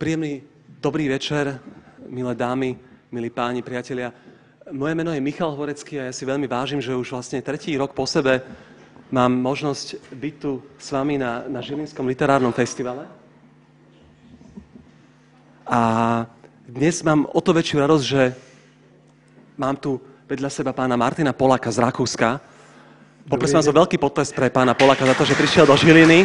Príjemný dobrý večer, milé dámy, milí páni, priatelia. Moje meno je Michal Horecký a ja si veľmi vážim, že už vlastne tretí rok po sebe mám možnosť byť tu s vami na Žilinskom literárnom festivale. A dnes mám o to väčšiu radosť, že mám tu vedľa seba pána Martina Polaka z Rakúska. Poprosím vás o veľký potlesk pre pána Polaka za to, že prišiel do Žiliny.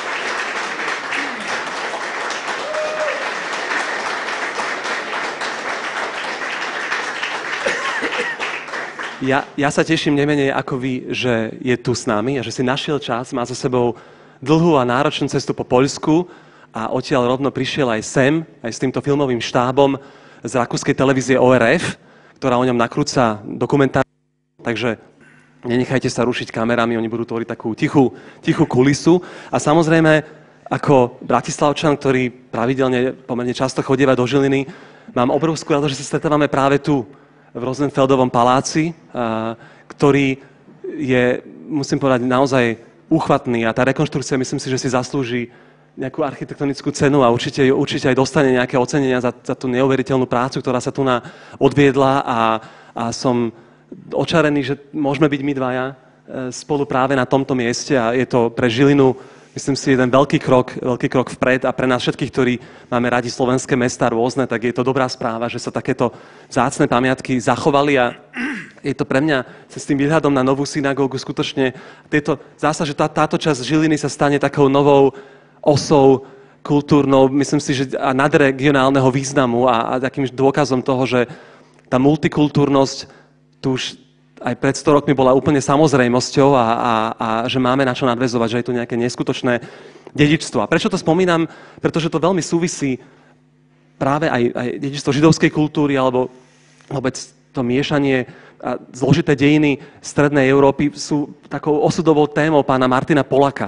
Ja sa teším nemenej ako vy, že je tu s nami a že si našiel čas, má za sebou dlhú a náročnú cestu po Poľsku a odtiaľ rovno prišiel aj sem, aj s týmto filmovým štábom z rakúskej televízie ORF, ktorá o ňom nakrúca dokumentárne. Takže nenechajte sa rušiť kamerami, oni budú tvoriť takú tichú kulisu. A samozrejme, ako Bratislavčan, ktorý pravidelne pomerne často chodieva do Žiliny, mám obrovskú radosť, že sa stretávame práve tu, v Rosenfeldovom paláci, ktorý je, musím povedať, naozaj úchvatný a tá rekonštrukcia, myslím si, že si zaslúži nejakú architektonickú cenu a určite aj dostane nejaké ocenenia za tú neuveriteľnú prácu, ktorá sa tu odviedla a som očarený, že môžeme byť my dvaja spolu práve na tomto mieste a je to pre Žilinu, myslím si, jeden veľký krok vpred a pre nás všetkých, ktorí máme radi slovenské mestá rôzne, tak je to dobrá správa, že sa takéto vzácne pamiatky zachovali a je to pre mňa s tým výhľadom na novú synagógu skutočne zdá sa, že táto časť Žiliny sa stane takou novou osou kultúrnou, myslím si, že a nadregionálneho významu a takým dôkazom toho, že tá multikultúrnosť tu už aj pred 100 rokmi bola úplne samozrejmosťou a že máme na čo nadväzovať, že je tu nejaké neskutočné dedičstvo. A prečo to spomínam? Pretože to veľmi súvisí práve aj dedičstvo židovskej kultúry alebo vôbec to miešanie a zložité dejiny strednej Európy sú takou osudovou témou pána Martina Polaka.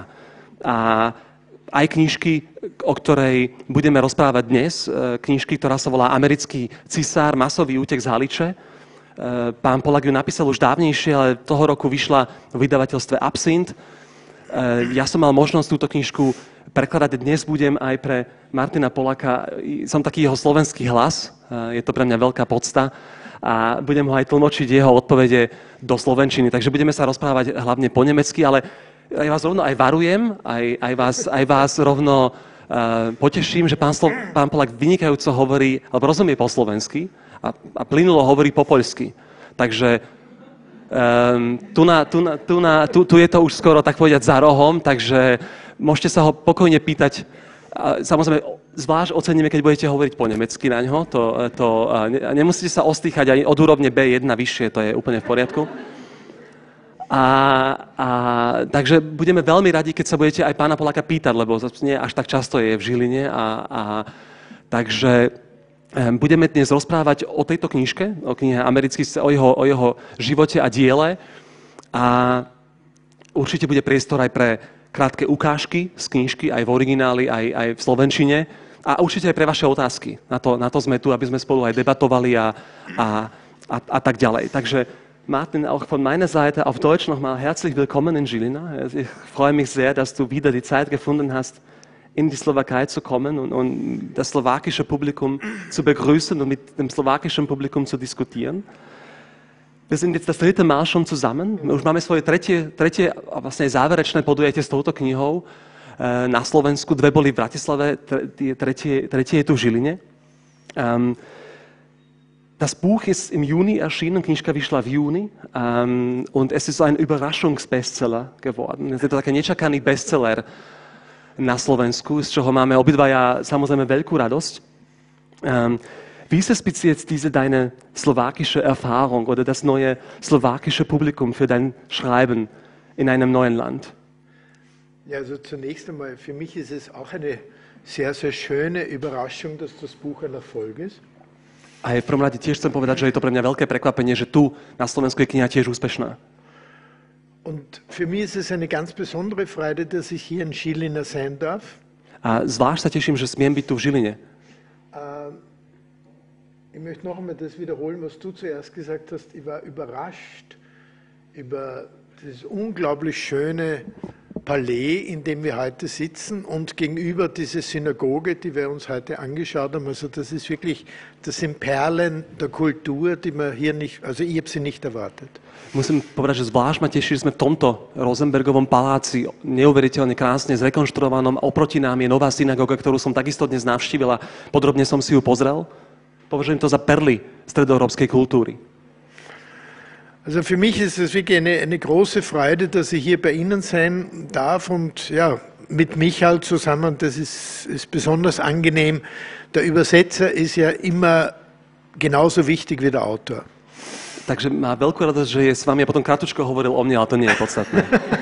A aj knižky, o ktorej budeme rozprávať dnes, knižky, ktorá sa volá Americký cisár, masový útek z Haliče. Pán Polak ju napísal už dávnejšie, ale toho roku vyšla v vydavateľstve Absint. Ja som mal možnosť túto knižku prekladať. Dnes budem aj pre Martina Polaka. Som taký jeho slovenský hlas. Je to pre mňa veľká podsta. A budem ho aj tlmočiť jeho odpovede do slovenčiny. Takže budeme sa rozprávať hlavne po nemecky, ale ja vás rovno aj varujem, aj vás rovno poteším, že pán Polak vynikajúco hovorí, alebo rozumie po slovensky, a plynulo hovorí po poľsky. Takže tu je to už skoro, tak povedať, za rohom, takže môžete sa ho pokojne pýtať. Samozrejme, zvlášť oceníme, keď budete hovoriť po nemecky na ňo. Nemusíte sa ostýchať ani od úrovne B1 vyššie, to je úplne v poriadku. Takže budeme veľmi radi, keď sa budete aj pána Polaka pýtať, lebo nie až tak často je v Žiline. Takže budeme dnes rozprávať o tejto knižke, o knihe Americký, o jeho živote a diele. A určite bude priestor aj pre krátke ukážky z knižky, aj v origináli, aj v slovenčine. A určite aj pre vaše otázky. Na to sme tu, aby sme spolu aj debatovali a tak ďalej. Takže Martin, auch von meiner Seite auf Deutsch nochmal herzlich willkommen in Žilina. Ich freue mich sehr, dass du wieder die Zeit gefunden hast, in die Slowakei zu kommen und das slowakische Publikum zu begrüßen und mit dem slowakischen Publikum zu diskutieren. Wir sind jetzt das 3. Mal schon zusammen. Už máme svoje tretie a vlastne záverečné podujatie s touto knihou na Slovensku. 2 boli v Bratislave, tretie je tu v Žiline. Das Buch ist im Juni erschienen, knižka vyšla v júni und es ist ein Überraschungsbestseller geworden. Je to taký nečakaný bestseller na Slovensku, z čoho máme obidvaja samozrejme veľkú radosť. Wie ist es bis jetzt deine slowakische Erfahrung oder das neue slowakische Publikum für dein Schreiben in einem neuen Land? Ja, also zunächst einmal, für mich ist es auch eine sehr, sehr schöne Überraschung, dass das Buch ein Erfolg ist. A v prvom rade tiež chcem povedať, že je to pre mňa veľké prekvapenie, že tu na Slovensku je kniha tiež úspešná. Und für mich ist es eine ganz besondere Freude, dass ich hier in Žilina sein darf. A zvlášť sa teším, že smiem byť tu v Žiline. Ich möchte noch einmal das wiederholen, was du zuerst gesagt hast. Ich war überrascht über dieses unglaublich schöne Palais, in dem wir heute sitzen, und gegenüber diese Synagoge, die wir uns heute angeschaut haben. Also das ist wirklich, das sind Perlen der Kultur, die man hier nicht, also ich habe sie nicht erwartet. Musím povedať, že zvlášť ma teší, že sme v tomto Rosenbergovom paláci, neuveriteľne krásne zrekonštruovanom. Oproti nám je nová synagoga, ktorú som takisto dnes navštívil a podrobne som si ju pozrel. Považujem to za perly stredoeurópskej kultúry. Also für mich ist es wirklich eine große Freude, dass ich hier bei Ihnen sein darf und ja, mit Michael zusammen, das ist besonders angenehm. Der Übersetzer ist ja immer genauso wichtig wie der Autor. Takže má veľkú radosť, že je s vami a potom krátko hovoril o mne, ale to nie je podstatné.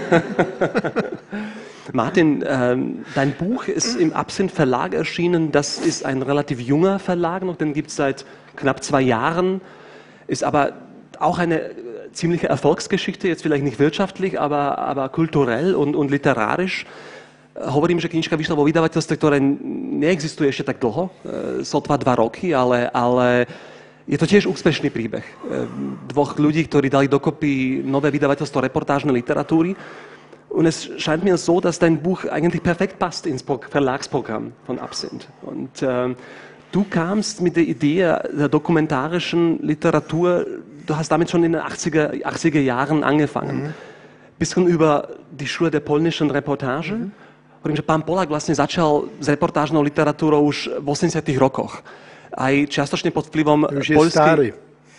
Martin, dein Buch ist im Absinth Verlag erschienen. Das ist ein relativ junger Verlag, noch den gibt es seit knapp 2 Jahren, ist aber auch eine ziemliche Erfolgsgeschichte, jetzt vielleicht nicht wirtschaftlich, aber kulturell und literarisch. Hovorím, že knižka vyšla vo vydavateľstve, ktoré neexistuje ešte tak dlho, sotva 2 roky, ale je to tiež úspešný príbeh 2 ľudí, ktorí dali dokopy nové vydavateľstvo reportážnej Literatury. Und es scheint mir so, dass dein Buch eigentlich perfekt passt ins Verlagsprogramm von Absinth. Und du kamst mit der Idee der dokumentarischen Literatur, du hast damit schon in den 80er Jahren angefangen. Bisschen über die Schule der polnischen Reportáže. Hovorím, že pán Polák vlastne začal s reportážnou literatúrou už v 80. rokoch. Aj čiastočne pod vplyvom poľskej...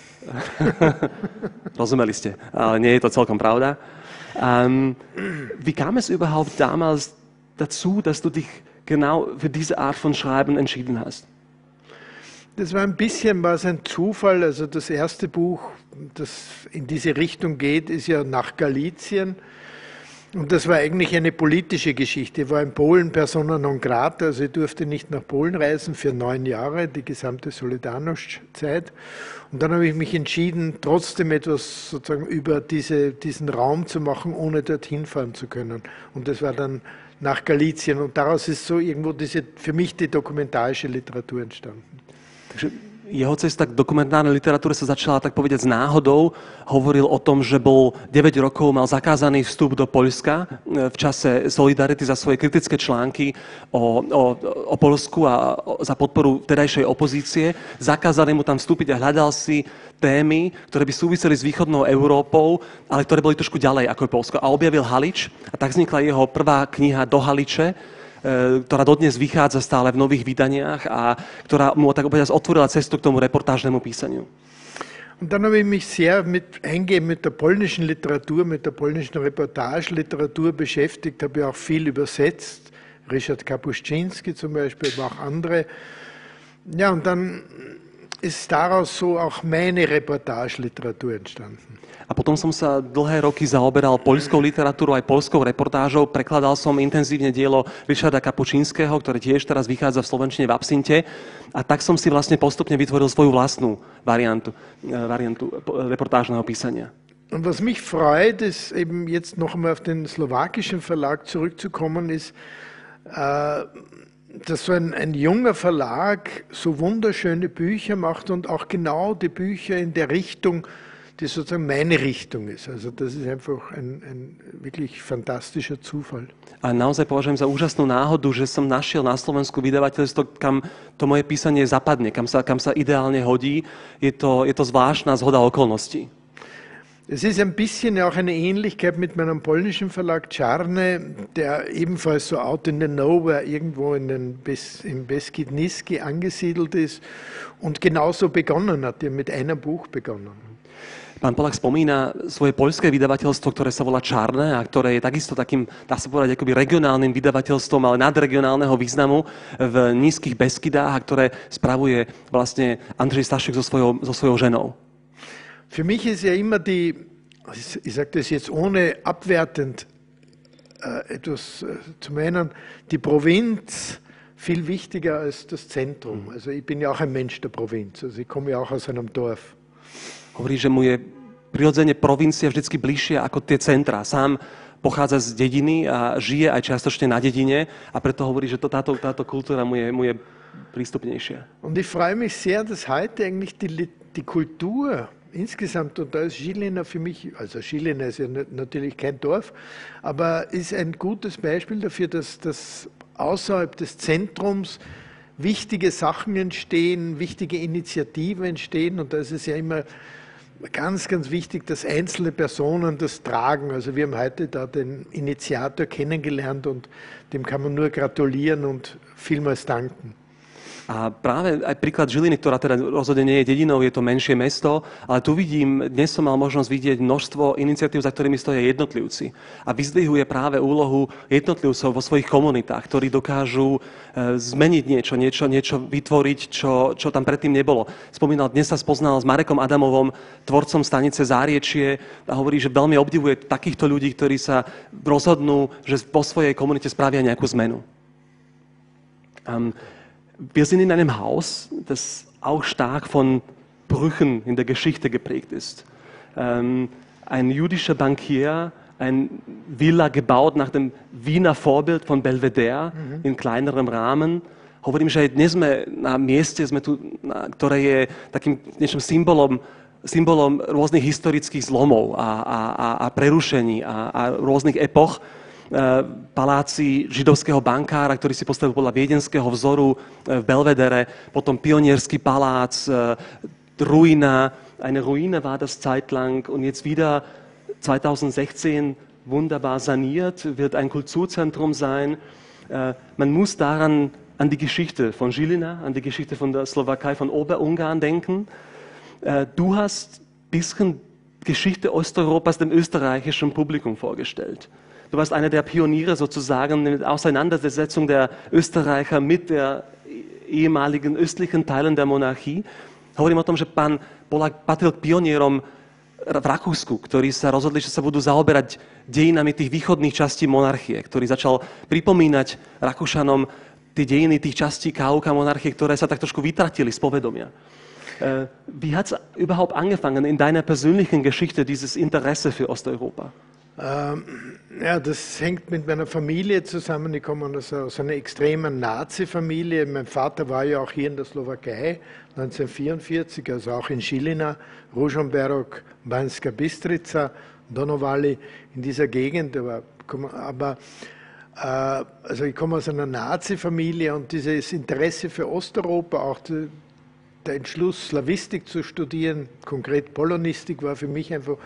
Rozumeli ste, ale nie je to celkom pravda. Wie kam es überhaupt damals dazu, dass du dich genau für diese Art von Schreiben entschieden hast? Das war ein bisschen was ein Zufall. Also das erste Buch, das in diese Richtung geht, ist ja nach Galizien. Und das war eigentlich eine politische Geschichte. Ich war in Polen persona non grata, also ich durfte nicht nach Polen reisen für 9 Jahre, die gesamte Solidarność-Zeit. Und dann habe ich mich entschieden, trotzdem etwas sozusagen über diesen Raum zu machen, ohne dorthin fahren zu können. Und das war dann nach Galizien. Und daraus ist so irgendwo für mich die dokumentarische Literatur entstanden. Takže jeho cesta k dokumentárnej literatúre sa začala, tak povedať, s náhodou. Hovoril o tom, že bol 9 rokov, mal zakázaný vstup do Poľska v čase Solidarity za svoje kritické články o Poľsku a za podporu vtedajšej opozície. Zakázali mu tam vstúpiť a hľadal si témy, ktoré by súviseli s východnou Európou, ale ktoré boli trošku ďalej ako je Poľsko. A objavil Halič a tak vznikla jeho prvá kniha Do Haliče, ktorá dodnes vychádza stále v nových vydaniach a ktorá mu tak povedať otvorila cestu k tomu reportážnemu písaniu. Und dann habe ich mich sehr eingehend mit der polnischen Literatur, mit der polnischen Reportageliteratur beschäftigt, habe ja auch viel übersetzt, Ryszard Kapuscinski zum Beispiel, aber auch andere. Ja, und dann ist daraus so auch meine Reportageliteratur entstanden. A potom som sa dlhé roky zaoberal poľskou literatúrou aj poľskou reportážou. Prekladal som intenzívne dielo Ryszarda Kapučinského, ktoré tiež teraz vychádza v slovenčine v Absinthe. A tak som si vlastne postupne vytvoril svoju vlastnú variantu reportážneho písania. Und was mich freut, ist eben jetzt noch einmal auf den slowakischen Verlag zurückzukommen, ist, dass so ein junger Verlag so wunderschöne Bücher macht und auch genau die Bücher in der Richtung, die sozusagen meine Richtung ist. Also das ist einfach ein wirklich fantastischer Zufall. A naozaj považujem za úžasnú náhodu, že som našiel na Slovensku vydavateľstvo, kam to moje písanie zapadne, kam sa ideálne hodí. Je to zvláštna zhoda okolností. Es ist ein bisschen auch eine Ähnlichkeit mit meinem polnischen Verlag Czarne, der ebenfalls so out in the nowhere irgendwo im Beskid Niski angesiedelt ist und genauso begonnen hat. Die haben mit einem Buch begonnen. Pán Polák spomína svoje poľské vydavateľstvo, ktoré sa volá Čarné a ktoré je takisto takým, dá sa povedať, akoby regionálnym vydavateľstvom, ale nadregionálneho významu v nízkych Beskydách a ktoré spravuje vlastne Andrzej Staszczyk so svojou ženou. Für mich ist ja immer ich sage das jetzt ohne abwertend etwas zu meinen, die Provinz viel wichtiger als das Zentrum. Also ich bin ja auch ein Mensch der Provinz, also ich komme ja auch aus einem Dorf. Hovorí, že mu je prirodzene provincia vždycky bližšia ako tie centrá. Sám pochádza z dediny a žije aj čiastočne na dedine a preto hovorí, že táto kultúra mu je prístupnejšia. Und ich freue mich sehr, dass heute eigentlich die Kultur insgesamt, und da ist Žilina für mich, also Žilina ist ja natürlich kein Dorf, aber ist ein gutes Beispiel dafür, dass außerhalb des Zentrums wichtige Sachen entstehen, wichtige Initiativen entstehen, und da ist es ja immer ganz, ganz wichtig, dass einzelne Personen das tragen. Also wir haben heute da den Initiator kennengelernt und dem kann man nur gratulieren und vielmals danken. A práve aj príklad Žiliny, ktorá teda rozhodne nie je dedinou, je to menšie mesto, ale tu vidím, dnes som mal možnosť vidieť množstvo iniciatív, za ktorými stoja jednotlivci. A vyzdvihuje práve úlohu jednotlivcov vo svojich komunitách, ktorí dokážu zmeniť niečo vytvoriť, čo tam predtým nebolo. Spomínal, dnes sa spoznal s Marekom Adamovom, tvorcom stanice Záriečie, a hovorí, že veľmi obdivuje takýchto ľudí, ktorí sa rozhodnú, že vo svojej komunite spravia nejakú zmenu. Wir sind in einem Haus, das auch stark von Brüchen in der Geschichte geprägt ist. Ein jüdischer Bankier, ein Villa gebaut nach dem Wiener Vorbild von Belvedere in kleinerem rámen. Hovorím, že aj dnes sme na mieste, ktoré je takým niečím symbolom rôznych historických zlomov a prerušení a rôznych epoch. Paláci židovského bankára, ktorý si postavil podľa viedenského vzoru v Belvedere, potom Pionierský palác, Ruina, eine Ruine war das zeitlang und jetzt wieder 2016 wunderbar saniert, wird ein Kulturzentrum sein. Man muss daran an die Geschichte von Žilina, an die Geschichte von der Slowakei, von Oberungarn denken. Du hast ein bisschen Geschichte Osteuropas dem österreichischen Publikum vorgestellt. Du warst einer der Pioniere sozusagen in der Auseinandersetzung der Österreicher mit der ehemaligen östlichen Teilen der Monarchii. Hovorím o tom, že pán Polák patril k pionierom v Rakúsku, ktorí sa rozhodli, že sa budú zaoberať dejinami tých východných častí monarchie, ktorý začal pripomínať Rakúšanom tie dejiny tých častí KUK monarchie, ktoré sa tak trošku vytratili z povedomia. Wie hat es überhaupt angefangen in deiner persönlichen Geschichte, dieses Interesse für Osteuropa? Ja, das hängt mit meiner Familie zusammen. Ich komme aus einer extremen Nazi-Familie. Mein Vater war ja auch hier in der Slowakei 1944, also auch in Žilina, Ružomberok, Banska Bystrica, Donovali, in dieser Gegend. Also ich komme aus einer Nazi-Familie und dieses Interesse für Osteuropa, auch der Entschluss, Slawistik zu studieren, konkret Polonistik, war für mich einfach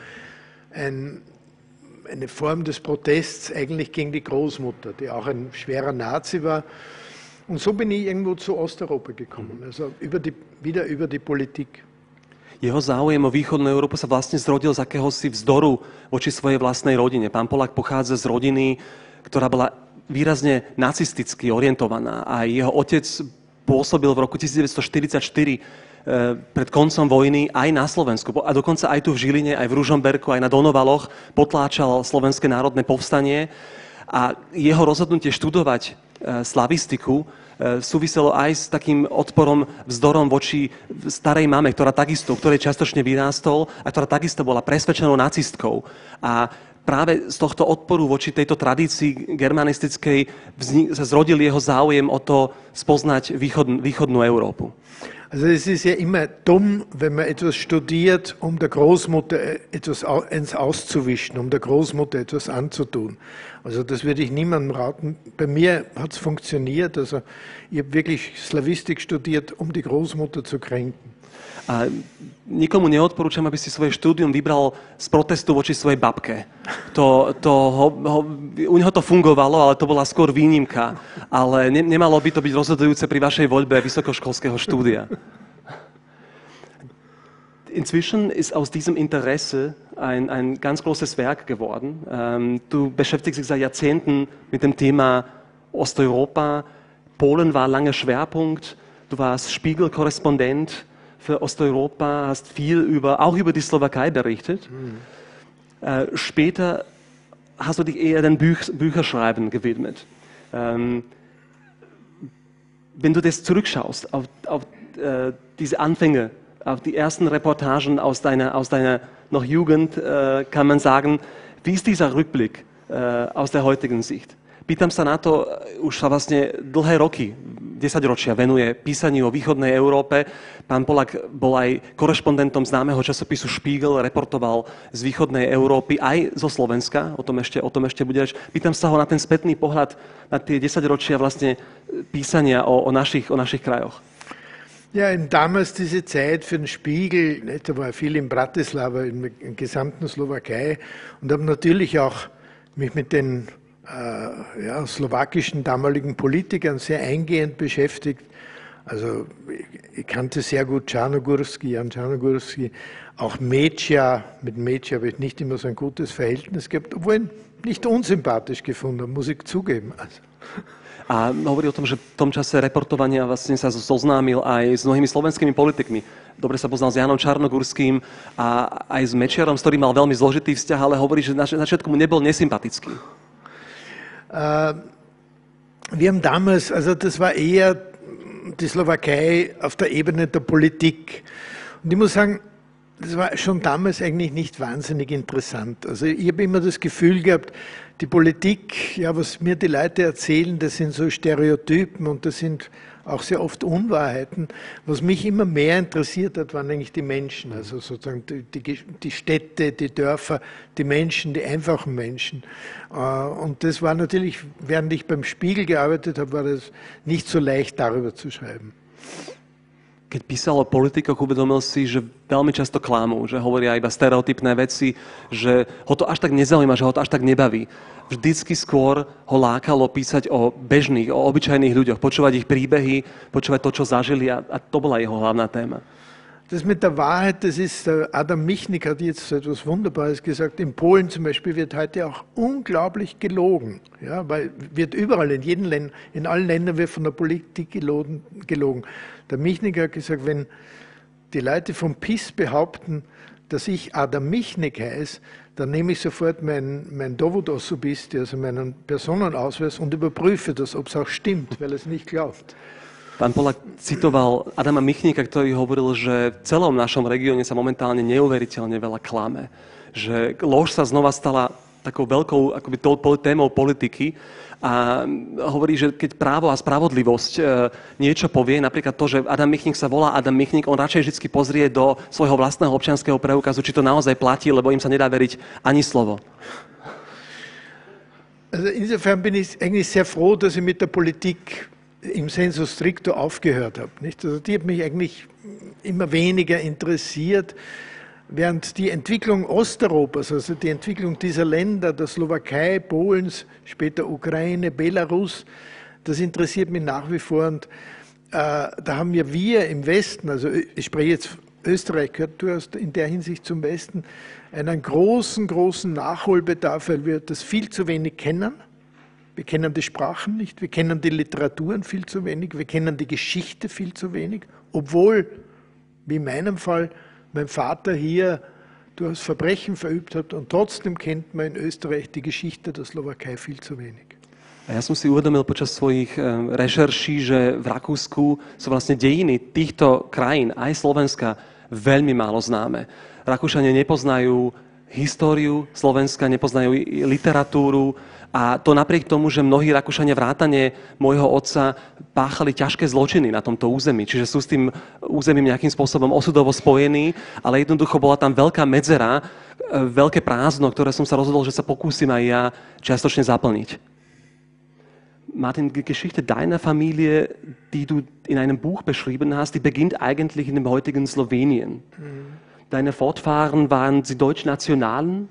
eine Form des Protests eigentlich gegen die Großmutter, die auch ein schwerer Nazi war. Und so bin ich irgendwo zu Osteuropa gekommen, also wieder über die Politik. Jeho záujem o východnú Európu sa vlastne zrodil z akéhosi vzdoru voči svojej vlastnej rodine. Pán Polák pochádza z rodiny, ktorá bola výrazne nacisticky orientovaná a jeho otec pôsobil v roku 1944 pred koncom vojny aj na Slovensku. A dokonca aj tu v Žiline, aj v Ružomberku, aj na Donovaloch potláčal Slovenské národné povstanie. A jeho rozhodnutie študovať slavistiku súviselo aj s takým odporom, vzdorom voči starej mame, ktorej čiastočne vyrástol a ktorá takisto bola presvedčenou nacistkou. A práve z tohto odporu voči tejto tradícii germanistickej sa zrodil jeho záujem o to spoznať východnú Európu. Also es ist ja immer dumm, wenn man etwas studiert, um der Großmutter etwas auszuwischen, um der Großmutter etwas anzutun. Also das würde ich niemandem raten. Bei mir hat es funktioniert. Also ich habe wirklich Slavistik studiert, um die Großmutter zu kränken. A nikomu neodporúčam, aby si svoje štúdium vybral z protestu voči svojej babke. U neho to fungovalo, ale to bola skôr výnimka. Ale nemalo by to byť rozhodujúce pri vašej voľbe vysokoškolského štúdia. Inzwischen ist aus diesem Interesse ein ganz großes Werk geworden. Du beschäftigst dich seit Jahrzehnten mit dem Thema Osteuropa. Polen war lange Schwerpunkt. Du warst Spiegel-Korrespondent für Osteuropa, hast viel auch über die Slowakei berichtet. Später hast du dich eher dem Bücherschreiben gewidmet. Wenn du das zurückschaust auf diese Anfänge, auf die ersten Reportagen aus deiner noch Jugend, kann man sagen, wie ist dieser Rückblick aus der heutigen Sicht? Pýtam sa na to už vlastne dlhé roky. 10 ročia venuje písaniu o východnej Európe. Pán Polák bol aj korešpondentom známeho časopisu Spiegel, reportoval z východnej Európy, aj zo Slovenska, o tom ešte bude reč. Pýtam sa ho na ten spätný pohľad na tie 10 ročia vlastne písania o našich krajoch. Ja, damals diese Zeit für den Spiegel, da war viel in Bratislava, in der gesamten Slowakei und habe natürlich auch mich mit den slowakischen damaligen Politikern sehr eingehend beschäftigt. Also ich kannte sehr gut Jan Czarnogórski, auch Meccia. Mit Meccia habe ich nicht immer so ein gutes Verhältnis gehabt, obwohl ihn nicht unsympathisch gefunden habe, muss ich zugeben. Also. A hovorí o tom, že v tom čase reportovania vlastne sa zoznámil aj s mnohými slovenskými politikmi. Dobre sa poznal s Janom Čarnogórským a aj s Mečiarom, s ktorým mal veľmi zložitý vzťah, ale hovorí, že na začiatku mu nebol nesympatický. Wir haben damals, also das war eher die Slowakei auf der Ebene der Politik. Und ich muss sagen, das war schon damals eigentlich nicht wahnsinnig interessant. Also ich habe immer das Gefühl gehabt, die Politik, ja, was mir die Leute erzählen, das sind so Stereotypen und das sind auch sehr oft Unwahrheiten. Was mich immer mehr interessiert hat, waren eigentlich die Menschen, also sozusagen die Städte, die Dörfer, die Menschen, die einfachen Menschen. Und das war natürlich, während ich beim Spiegel gearbeitet habe, war das nicht so leicht, darüber zu schreiben. Keď písal o politikoch, uvedomil si, že veľmi často klamú, že hovoria iba stereotypné veci, že ho to až tak nezaujíma, že ho to až tak nebaví. Vždycky skôr ho lákalo písať o bežných, o obyčajných ľuďoch, počúvať ich príbehy, počúvať to, čo zažili a to bola jeho hlavná téma. Das mit der Wahrheit, das ist, Adam Michnik hat jetzt so etwas Wunderbares gesagt. In Polen zum Beispiel wird heute auch unglaublich gelogen. Ja, weil wird überall, in allen Ländern wird von der Politik gelogen. Der Michnik hat gesagt, wenn die Leute vom PiS behaupten, dass ich Adam Michnik heiße, dann nehme ich sofort mein Dowód osobisty, also meinen Personenausweis und überprüfe das, ob es auch stimmt, weil er es nicht glaubt. Pán Polák citoval Adama Michnika, ktorý hovoril, že v celom našom regióne sa momentálne neuveriteľne veľa klame. Že lož sa znova stala takou veľkou akoby témou politiky a hovorí, že keď právo a spravodlivosť niečo povie, napríklad to, že Adam Michnik sa volá Adam Michnik, on radšej vždy pozrie do svojho vlastného občianskeho preukazu, či to naozaj platí, lebo im sa nedá veriť ani slovo. Also insofern bin ich eigentlich sehr froh, dass ich mit der Politik im sensu stricto aufgehört habe. Nicht? Also die hat mich eigentlich immer weniger interessiert, während die Entwicklung Osteuropas, also die Entwicklung dieser Länder, der Slowakei, Polens, später Ukraine, Belarus, das interessiert mich nach wie vor. Und da haben wir im Westen, also ich spreche jetzt Österreich, gehört durchaus in der Hinsicht zum Westen, einen großen Nachholbedarf, weil wir das viel zu wenig kennen. Wir kennen die Sprachen nicht, wir kennen die Literaturen viel zu wenig, wir kennen die Geschichte viel zu wenig, obwohl, wie in meinem Fall, mein Vater hier durchaus Verbrechen verübt hat und trotzdem kennt man in Österreich die Geschichte der Slowakei viel zu wenig. A ja som si uvedomil počas svojich rešerší, že v Rakúsku sú vlastne dejiny týchto krajín, aj Slovenska, veľmi málo známe. Rakúšania nepoznajú históriu Slovenska, nepoznajú literatúru, a to napriek tomu, že mnohí Rakúšania vrátane môjho otca páchali ťažké zločiny na tomto území. Čiže sú s tým územím nejakým spôsobom osudovo spojení, ale jednoducho bola tam veľká medzera, veľké prázdno, ktoré som sa rozhodol, že sa pokúsim aj ja čiastočne zaplniť. Martin, die Geschichte deiner Familie, die du in einem Buch beschrieben hast, die beginnt eigentlich in dem heutigen Slowenien. Deine Vorfahren waren sie Deutschnationalen,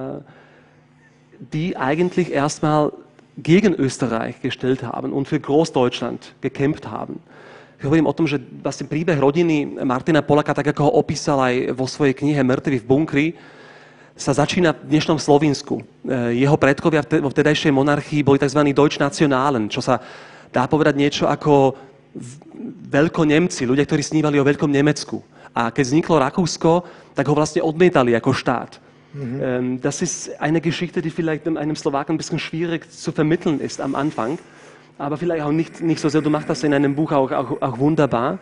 die eigentlich erstmal gegen Österreich gestellt haben und für Großdeutschland gekämpft haben. Hovorím o tom, že vlastne príbeh rodiny Martina Poláka, tak ako ho opísal aj vo svojej knihe Mŕtvi v bunkri, sa začína v dnešnom Slovinsku. Jeho predkovia vo vtedajšej monarchii boli tzv. Deutschnationalen, čo sa dá povedať niečo ako Veľkonemci, ľudia, ktorí snívali o Veľkom Nemecku. A keď vzniklo Rakúsko, tak ho vlastne odmietali ako štát. Das ist eine Geschichte, die vielleicht einem Slowaken ein bisschen schwierig zu vermitteln ist am Anfang, aber vielleicht auch nicht so sehr. Du machst das in einem Buch auch wunderbar.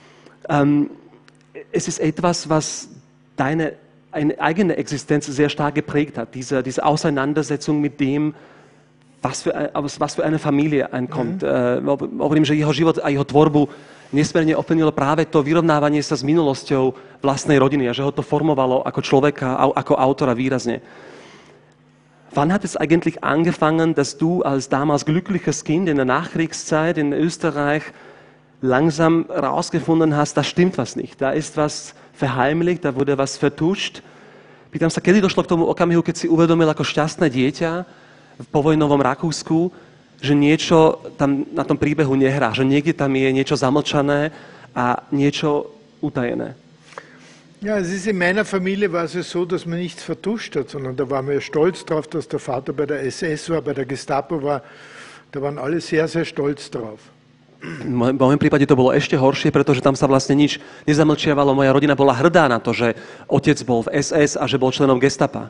Es ist etwas, was deine eigene Existenz sehr stark geprägt hat, diese Auseinandersetzung mit dem, was für eine Familie kommt. Hovorím, že jeho život a jeho tvorbu nesmierne ovplyvnilo práve to vyrovnávanie sa s minulosťou vlastnej rodiny a že ho to formovalo ako človeka, ako autora výrazne. Wann hat es eigentlich angefangen, dass du als damals glückliches Kind in der Nachkriegszeit in Österreich langsam herausgefunden hast, da stimmt was nicht, da ist was verheimlicht, da wurde was vertuscht? Pýtam sa, kedy došlo k tomu okamihu, keď si uvedomil ako šťastné dieťa v povojnovom Rakúsku, že niečo tam na tom príbehu nehrá, že niekde tam je niečo zamlčané a niečo utajené. Ja, es ist in meiner Familie war es so, dass man nichts vertuscht hat, sondern da waren wir stolz drauf, dass der Vater bei der SS war, bei der Gestapo war. Da waren alle sehr, sehr stolz drauf. V mojom prípade to bolo ešte horšie, pretože tam sa vlastne nič nezamlčiavalo. Moja rodina bola hrdá na to, že otec bol v SS a že bol členom Gestapa.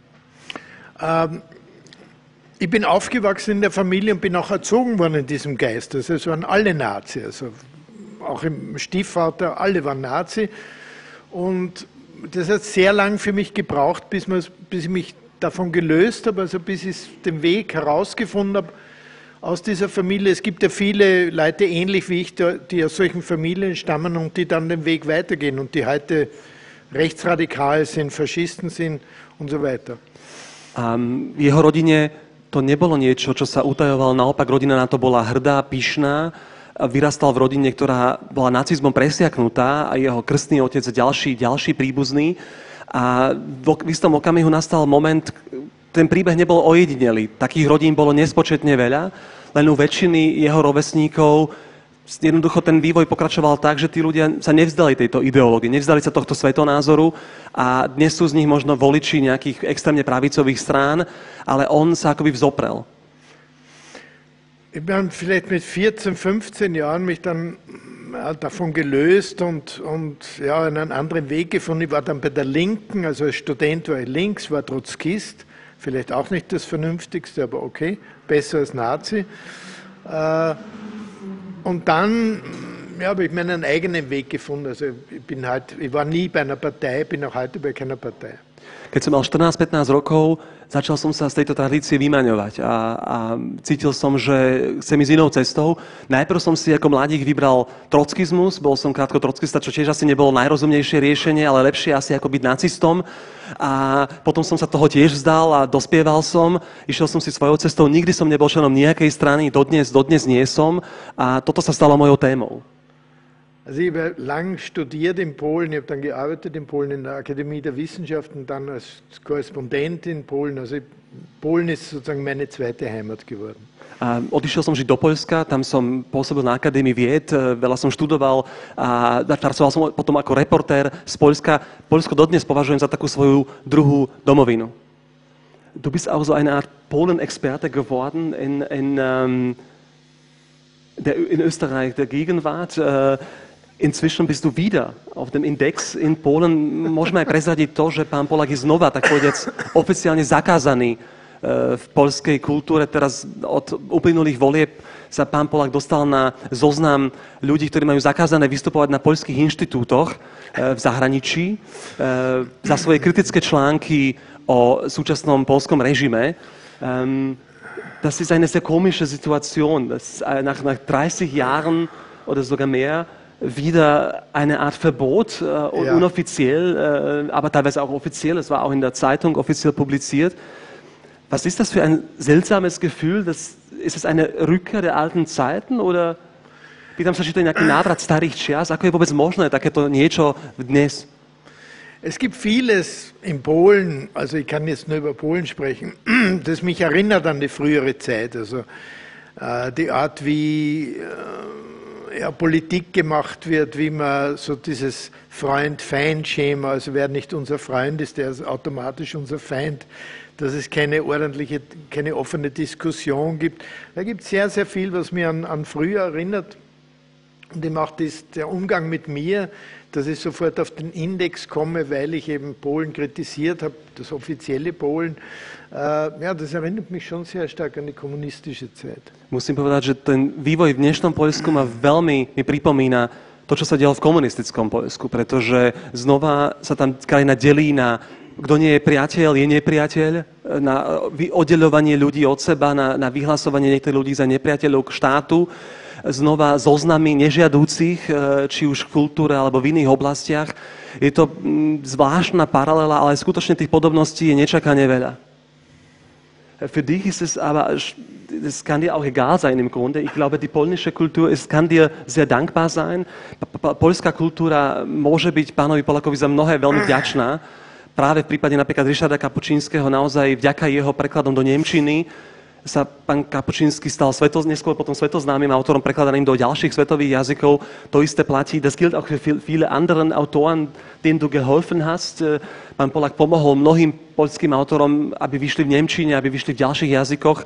Ich bin aufgewachsen in der Familie und bin auch erzogen worden in diesem Geist. Also es waren alle Nazi, also auch im Stiefvater, alle waren Nazi. Und das hat sehr lang für mich gebraucht, bis ich mich davon gelöst habe, also bis ich den Weg herausgefunden habe aus dieser Familie. Es gibt ja viele Leute ähnlich wie ich, die aus solchen Familien stammen und die dann den Weg weitergehen und die heute rechtsradikal sind, Faschisten sind und so weiter. V jeho rodine to nebolo niečo, čo sa utajovalo, naopak rodina na to bola hrdá, pyšná. Vyrastal v rodine, ktorá bola nacizmom presiaknutá a jeho krstný otec a ďalší príbuzný. A v istom okamihu nastal moment, ten príbeh nebol ojedinelý. Takých rodín bolo nespočetne veľa, len u väčšiny jeho rovesníkov jednoducho ten vývoj pokračoval tak, že tí ľudia sa nevzdali tejto ideológie, nevzdali sa tohto svetonázoru a dnes sú z nich možno voliči nejakých extrémne pravicových strán, ale on sa akoby vzoprel. Ich habe vielleicht mit 14, 15 Jahren mich dann davon gelöst und ja, einen anderen Weg gefunden. Ich war dann bei der Linken, also als Student war ich links, war Trotzkist, vielleicht auch nicht das Vernünftigste, aber okay, besser als Nazi. Und dann habe ich meinen eigenen Weg gefunden. Also ich war nie bei einer Partei, bin auch heute bei keiner Partei. Keď som mal 14-15 rokov, začal som sa z tejto tradície vymaňovať a cítil som, že chcem ísť inou cestou. Najprv som si ako mladík vybral trockizmus, bol som krátko trockista, čo tiež asi nebolo najrozumnejšie riešenie, ale lepšie asi ako byť nacistom. A potom som sa toho tiež vzdal a dospieval som, išiel som si svojou cestou, nikdy som nebol členom nejakej strany, dodnes nie som a toto sa stalo mojou témou. Also ich habe lang studiert in Polen, ich habe dann gearbeitet in Polen in der Akademie der Wissenschaften, dann als Korrespondent in Polen. Also Polen ist sozusagen meine zweite Heimat geworden. Odišiel som žiť do Poľska, tam som pôsobil na Akadémii vied, veľa som študoval a pracoval som potom ako reportér z Poľska. Poľsko dodnes považujem za takú svoju druhú domovinu. Du bist auch so eine Art Polen-Experte geworden in Österreich der Gegenwart. Inzwischen bist du wieder auf dem Index in Polen. Môžeme aj prezradiť to, že pán Polák je znova, tak povedec, oficiálne zakázaný v poľskej kultúre. Teraz od uplynulých volieb sa pán Polák dostal na zoznam ľudí, ktorí majú zakázané vystupovať na poľských inštitútoch v zahraničí za svoje kritické články o súčasnom poľskom režime. Das ist eine sehr komische Situation, dass nach 30 Jahren oder sogar mehr wieder eine Art Verbot, unoffiziell, aber teilweise auch offiziell, es war auch in der Zeitung offiziell publiziert. Was ist das für ein seltsames Gefühl? Ist es eine Rückkehr der alten Zeiten oder pýtam sa, či to je nejaký návrat starých čias? Ako je vôbec možné takéto niečo dnes? Es gibt vieles in Polen, also ich kann jetzt nur über Polen sprechen, das mich erinnert an die frühere Zeit. Also die Art, wie Politik gemacht wird, wie man so dieses Freund-Feind-Schema, also wer nicht unser Freund ist, der ist automatisch unser Feind, dass es keine offene Diskussion gibt. Da gibt es sehr, sehr viel, was mir an früher erinnert. Und eben auch der Umgang mit mir, dass ich sofort auf den Index komme, weil ich eben Polen kritisiert habe, das offizielle Polen. Ja, das erinnert mich schon sehr stark an die komunistische Zeit. Musím povedať, že ten vývoj v dnešnom Poľsku mi pripomína to, čo sa dialo v komunistickom Poľsku, pretože znova sa tam krajina delí na kto nie je priateľ, je nepriateľ na oddeľovanie ľudí od seba, na vyhlasovanie niektorých ľudí za nepriateľov štátu, znova zoznamy nežiadúcich, či už v kultúre alebo v iných oblastiach. Je to zvláštna paralela, ale skutočne tých podobností je nečakane veľa. Für dich ist es aber, es kann dir auch egal sein im Grunde. Ich glaube, die polnische Kultur kann dir sehr dankbar sein. Poľská kultúra môže byť pánovi Pollakovi za mnohé veľmi vďačná. Práve v prípade napríklad Ryszarda Kapučínskeho naozaj vďaka jeho prekladom do nemčiny sa pán Kapučínsky stal neskôr potom svetoznámym autorom prekladaným do ďalších svetových jazykov. To isté platí. Das gilt auch für viele anderen Autoren, denen du geholfen hast. Pán Pollak pomohol mnohým poľským autorom, aby vyšli v nemčine, aby vyšli v ďalších jazykoch.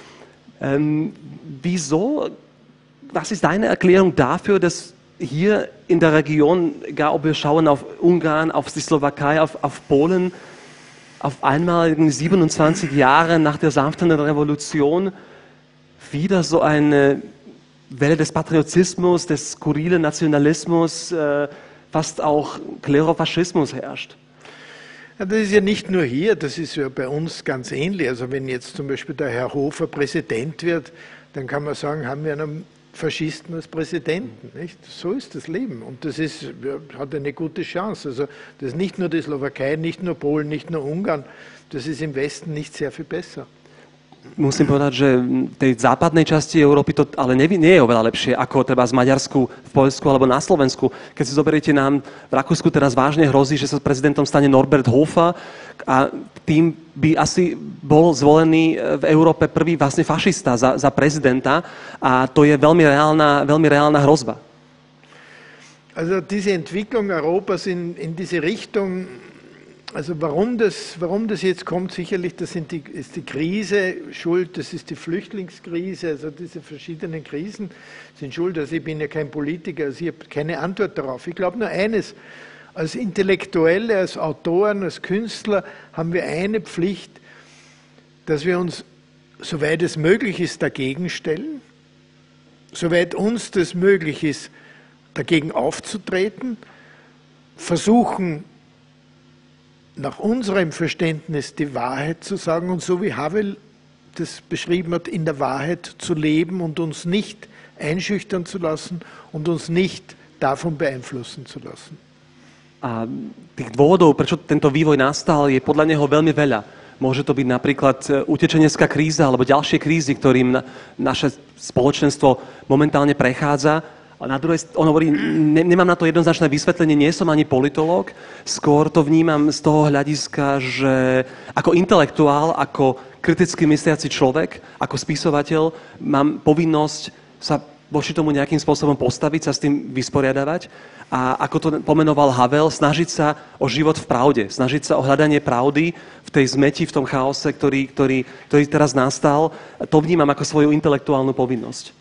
Wieso? Was ist deine Erklärung dafür, dass hier in der Region, egal ob wir schauen auf Ungarn, auf die Slowakei, auf Polen, auf einmal 27 Jahre nach der sanften Revolution wieder so eine Welle des Patriotismus, des skurrilen Nationalismus, fast auch Klerofaschismus herrscht. Ja, das ist ja nicht nur hier, das ist ja bei uns ganz ähnlich. Also wenn jetzt zum Beispiel der Herr Hofer Präsident wird, dann kann man sagen, haben wir einen Faschisten als Präsidenten. Nicht? So ist das Leben und das hat eine gute Chance. Also das ist nicht nur die Slowakei, nicht nur Polen, nicht nur Ungarn, das ist im Westen nicht sehr viel besser. Musím povedať, že v tej západnej časti Európy to ale nie je oveľa lepšie ako treba z Maďarsku, v Poľsku alebo na Slovensku. Keď si zoberiete, nám v Rakúsku teraz vážne hrozí, že sa prezidentom stane Norbert Hofer a tým by asi bol zvolený v Európe prvý vlastne fašista za prezidenta a to je veľmi reálna hrozba. Also diese Entwicklung Europas in diese Richtung, also warum das jetzt kommt, sicherlich, ist die Krise schuld, das ist die Flüchtlingskrise, also diese verschiedenen Krisen sind schuld. Also ich bin ja kein Politiker, also ich habe keine Antwort darauf. Ich glaube nur eines, als Intellektuelle, als Autoren, als Künstler haben wir eine Pflicht, dass wir uns, soweit es möglich ist, dagegen stellen, soweit uns das möglich ist, dagegen aufzutreten, versuchen, nach unserem Verständnis die Wahrheit zu sagen und so wie Havel das beschrieben hat, in der Wahrheit zu leben und uns nicht einschüchtern zu lassen und uns nicht davon beeinflussen zu lassen. A tých dôvodov, prečo tento vývoj nastal, je podľa neho veľmi veľa. Môže to byť napríklad utečenecká kríza alebo ďalšie krízy, ktorým naše spoločenstvo momentálne prechádza. A na druhej on hovorí, nemám na to jednoznačné vysvetlenie, nie som ani politológ, skôr to vnímam z toho hľadiska, že ako intelektuál, ako kriticky mysliaci človek, ako spisovateľ mám povinnosť sa voči tomu nejakým spôsobom postaviť, sa s tým vysporiadavať a ako to pomenoval Havel, snažiť sa o život v pravde, snažiť sa o hľadanie pravdy v tej zmeti, v tom chaose, ktorý teraz nastal. To vnímam ako svoju intelektuálnu povinnosť.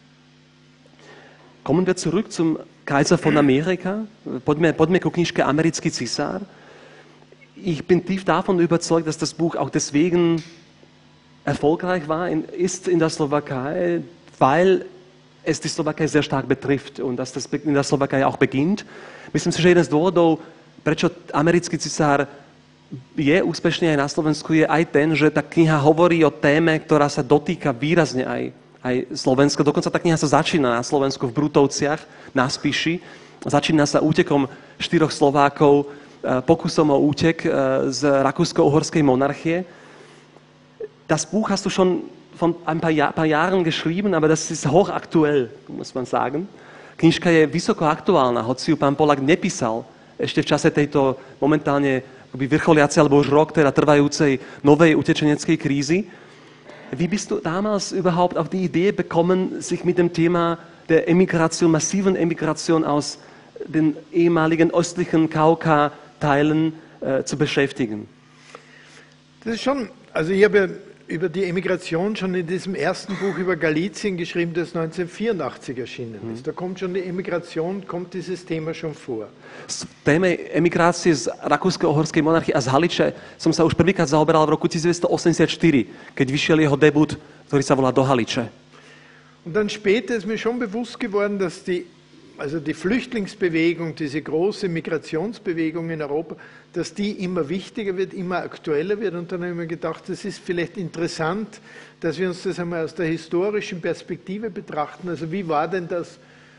Kommen wir zurück zum Kaiser von Amerika. Poďme ku knižke Americký cisár. Ich bin tief davon überzeugt, dass das Buch auch deswegen erfolgreich ist in der Slowakei, weil es die Slowakei sehr stark betrifft und dass das in der Slowakei auch beginnt. Myslím si, že jeden z dôvodov, prečo Americký cisár je úspešný aj na Slovensku, je aj ten, že tá kniha hovorí o téme, ktorá sa dotýka výrazne aj Slovenska. Dokonca tá kniha sa začína na Slovensku v Brutovciach, na Spiši. Začína sa útekom 4 Slovákov, pokusom o útek z rakúsko-uhorskej monarchie. Das Buch hast du schon von ein paar Jahren geschrieben, aber das ist hochaktuell, muss man sagen. Knižka je vysoko aktuálna, hoci ju pán Pollak nepísal ešte v čase tejto momentálne vrcholiacej alebo už rok teda trvajúcej novej utečeneckej krízy. Wie bist du damals überhaupt auf die Idee bekommen, sich mit dem Thema der Emigration, massiven Emigration aus den ehemaligen östlichen Kauka-Teilen zu beschäftigen? Das ist schon, also ich habe ja über die Emigration schon in diesem ersten Buch über Galizien geschrieben, das 1984 erschienen ist. Da kommt schon die Emigration, kommt dieses Thema schon vor. S téme emigrácie z rakúsko-uhorskej monarchie a z Haliče som sa už prvýkrát zaoberal v roku 1984, keď vyšiel jeho debut, ktorý sa volá Do Haliče. Und dann später ist mir schon bewusst geworden, dass die also die Flüchtlingsbewegung, diese große Migrationsbewegung in Europa, dass die immer wichtiger wird, immer aktueller wird. Und dann habe ich mir gedacht, das ist vielleicht interessant, dass wir uns das einmal aus der historischen Perspektive betrachten. Also wie war denn das,